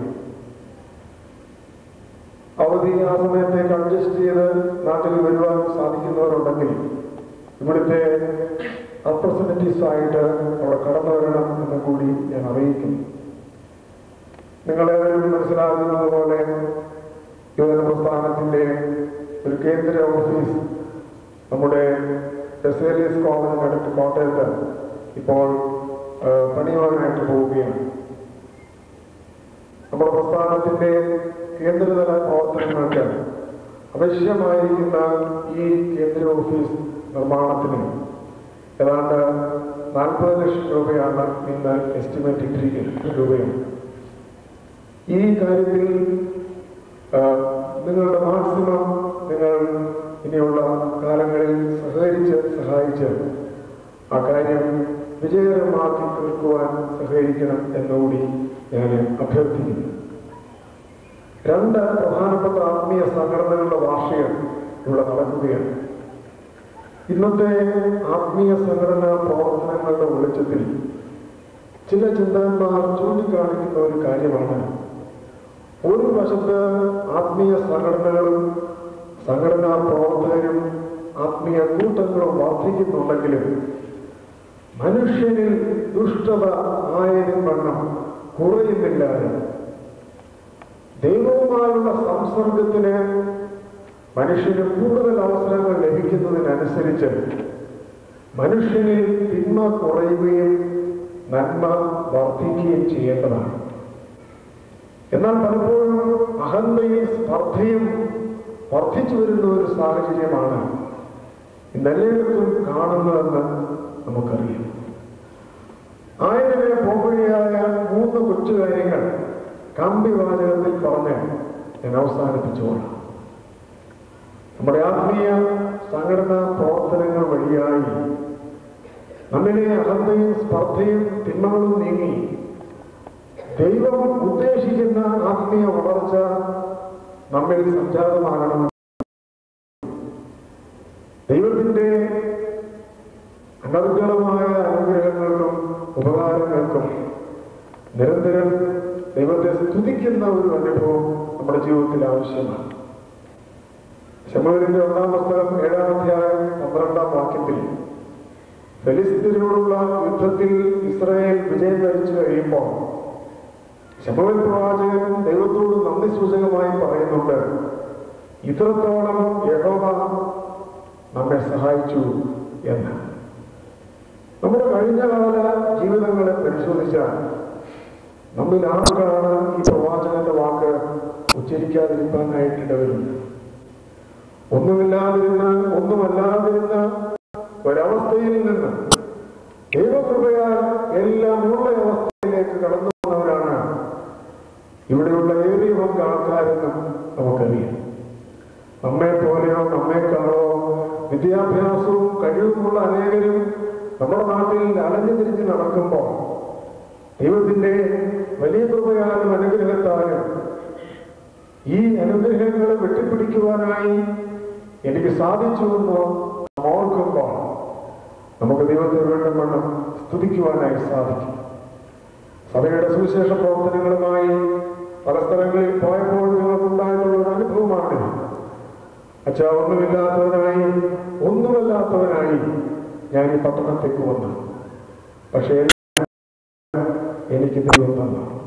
അവധി ആ സമയത്തേക്ക് അഡ്ജസ്റ്റ് ചെയ്ത് നാട്ടിൽ വരുവാൻ സാധിക്കുന്നവരുണ്ടെങ്കിൽ ഇവിടുത്തെ റെപ്രസെൻറ്റേറ്റീവ്സ് ആയിട്ട് അവിടെ കടന്നു വരണം എന്ന് കൂടി ഞാൻ അറിയിക്കുന്നു. നിങ്ങളെല്ലാവരും മനസ്സിലാകുന്നത് പോലെ യുവജന പ്രസ്ഥാനത്തിൻ്റെ ഒരു കേന്ദ്ര ഓഫീസ് നമ്മുടെ ടെസേലിയസ് കോളേജിനടുത്ത് കോട്ടയത്ത് ഇപ്പോൾ പണിയുവാനായിട്ട് പോവുകയാണ്. നമ്മുടെ പ്രസ്ഥാനത്തിൻ്റെ കേന്ദ്രതല പ്രവർത്തനങ്ങൾക്ക് ആവശ്യമായിരിക്കുന്ന ഈ കേന്ദ്ര ഓഫീസ് നിർമ്മാണത്തിന് ഏതാണ്ട് നാൽപ്പത് ലക്ഷം രൂപയാണ് ഇന്ന് എസ്റ്റിമേറ്റ് ഇട്ടിരിക്കുന്നത് രൂപയാണ്. ഈ കാര്യത്തിൽ നിങ്ങളുടെ മാക്സിമം നിങ്ങൾ ഇനിയുള്ള കാലങ്ങളിൽ സഹകരിച്ച് സഹായിച്ച് ആ കാര്യം വിജയകരമാക്കി തീർക്കുവാൻ സഹകരിക്കണം എന്നുകൂടി ഞാൻ അഭ്യർത്ഥിക്കുന്നു. രണ്ട് പ്രധാനപ്പെട്ട ആത്മീയ സംഘടനകളുടെ വാർഷികം ഇവിടെ നടക്കുകയാണ്. ഇന്നത്തെ ആത്മീയ സംഘടനാ പ്രവർത്തനങ്ങളുടെ വെളിച്ചത്തിൽ ചില ചിന്തകന്മാർ ചൂണ്ടിക്കാണിക്കുന്ന ഒരു കാര്യമാണ്, ഒരു വശത്ത് ആത്മീയ സംഘടനകളും സംഘടനാ പ്രവർത്തകരും ആത്മീയ കൂട്ടങ്ങളും വർദ്ധിക്കുന്നുണ്ടെങ്കിലും മനുഷ്യരിൽ ദുഷ്ടത ആയതിൻ വണ്ണം കുറയുന്നില്ല. ദൈവവുമായുള്ള സംസർഗത്തിന് മനുഷ്യന് കൂടുതൽ അവസരങ്ങൾ ലഭിക്കുന്നതിനനുസരിച്ച് മനുഷ്യനിൽ തിന്മ കുറയുകയും നന്മ വർദ്ധിക്കുകയും ചെയ്യേണ്ടതാണ്. എന്നാൽ പലപ്പോഴും അഹന്തയും സ്പർദ്ധയും വർദ്ധിച്ചു വരുന്ന ഒരു സാഹചര്യമാണ് ഇന്നെല്ലായിടത്തും കാണുന്നതെന്ന് നമുക്കറിയാം. ആയതിനെ പോവുകയായ മൂന്ന് കൊച്ചു കാര്യങ്ങൾ കമ്പി വാചകത്തിൽ പറഞ്ഞ് ഞാൻ അവസാനിപ്പിച്ചുകൊള്ളാം. നമ്മുടെ ആത്മീയ സംഘടനാ പ്രവർത്തനങ്ങൾ വഴിയായി നമ്മിലെ അഹന്തയും സ്പർദ്ധയും തിന്മകളും നീങ്ങി ദൈവം ഉദ്ദേശിക്കുന്ന ആത്മീയ വളർച്ച നമ്മിൽ സംജാതമാകണം. ദൈവത്തിന്റെ അനർഗളമായ അനുഗ്രഹങ്ങൾക്കും ഉപകാരങ്ങൾക്കും നിരന്തരം ദൈവത്തെ സ്തുതിക്കുന്ന ഒരു അനുഭവം നമ്മുടെ ജീവിതത്തിൽ ആവശ്യമാണ്. ശമൂവേലിന്റെ ഒന്നാം പുസ്തകം ഏഴാം അധ്യായം പന്ത്രണ്ടാം വാക്യത്തിൽ ഫെലിസ്ത്യരോടുള്ള യുദ്ധത്തിൽ ഇസ്രായേൽ വിജയം വരിച്ചു കഴിയുമ്പോൾ ശമൂവേൽ പ്രവാചകൻ ദൈവത്തോട് നന്ദി സൂചകമായി പറയുന്നുണ്ട്, ഇത്രത്തോളം യഹോവ നമ്മെ സഹായിച്ചു എന്ന്. നമ്മുടെ കഴിഞ്ഞകാല ജീവിതങ്ങളെ പരിശോധിച്ചാൽ നമ്മിൽ ആർക്കാണ് ഈ പ്രവാചകന്റെ വാക്ക് ഉച്ചരിക്കാതിരിക്കാനായിട്ട് ഇടവരുന്നത്? ഒന്നുമില്ലാതിരുന്ന് ഒന്നുമല്ലാതിരുന്ന ഒരവസ്ഥയിൽ നിന്ന് ദൈവകൃപയാൽ എല്ലാമുള്ള അവസ്ഥയിലേക്ക് കടന്നു വന്നവരാണ് ഇവിടെയുള്ള ഏറിയ പങ്ക് ആൾക്കാരെന്നും നമുക്കറിയാം. നമ്മെ പോലെയോ നമ്മെക്കാളോ വിദ്യാഭ്യാസവും കഴിവുമുള്ള അനേകരും നമ്മുടെ നാട്ടിൽ അലഞ്ഞു തിരിഞ്ഞ് നടക്കുമ്പോൾ ദൈവത്തിന്റെ വലിയ കൃപയാലും അനുഗ്രഹത്താലും ഈ അനുഗ്രഹങ്ങളെ വെട്ടിപ്പിടിക്കുവാനായി എനിക്ക് സാധിച്ചുവെന്ന് ഓർക്കുമ്പോൾ നമുക്ക് ദൈവത്തെ വീണ്ടും വണ്ണം സ്തുതിക്കുവാനായി സാധിക്കും. സഭയുടെ സുവിശേഷ പ്രവർത്തനങ്ങളുമായി പല സ്ഥലങ്ങളിൽ പോയപ്പോൾ നിങ്ങൾക്കുണ്ടായിട്ടുള്ള ഒരു അനുഭവമാണ്. അച്ഛാ, ഒന്നുമില്ലാത്തവനായി ഒന്നുമല്ലാത്തവനായി ഞാൻ ഈ പട്ടണത്തേക്ക് വന്നു, പക്ഷേ എനിക്ക് ദൈവം തന്നു.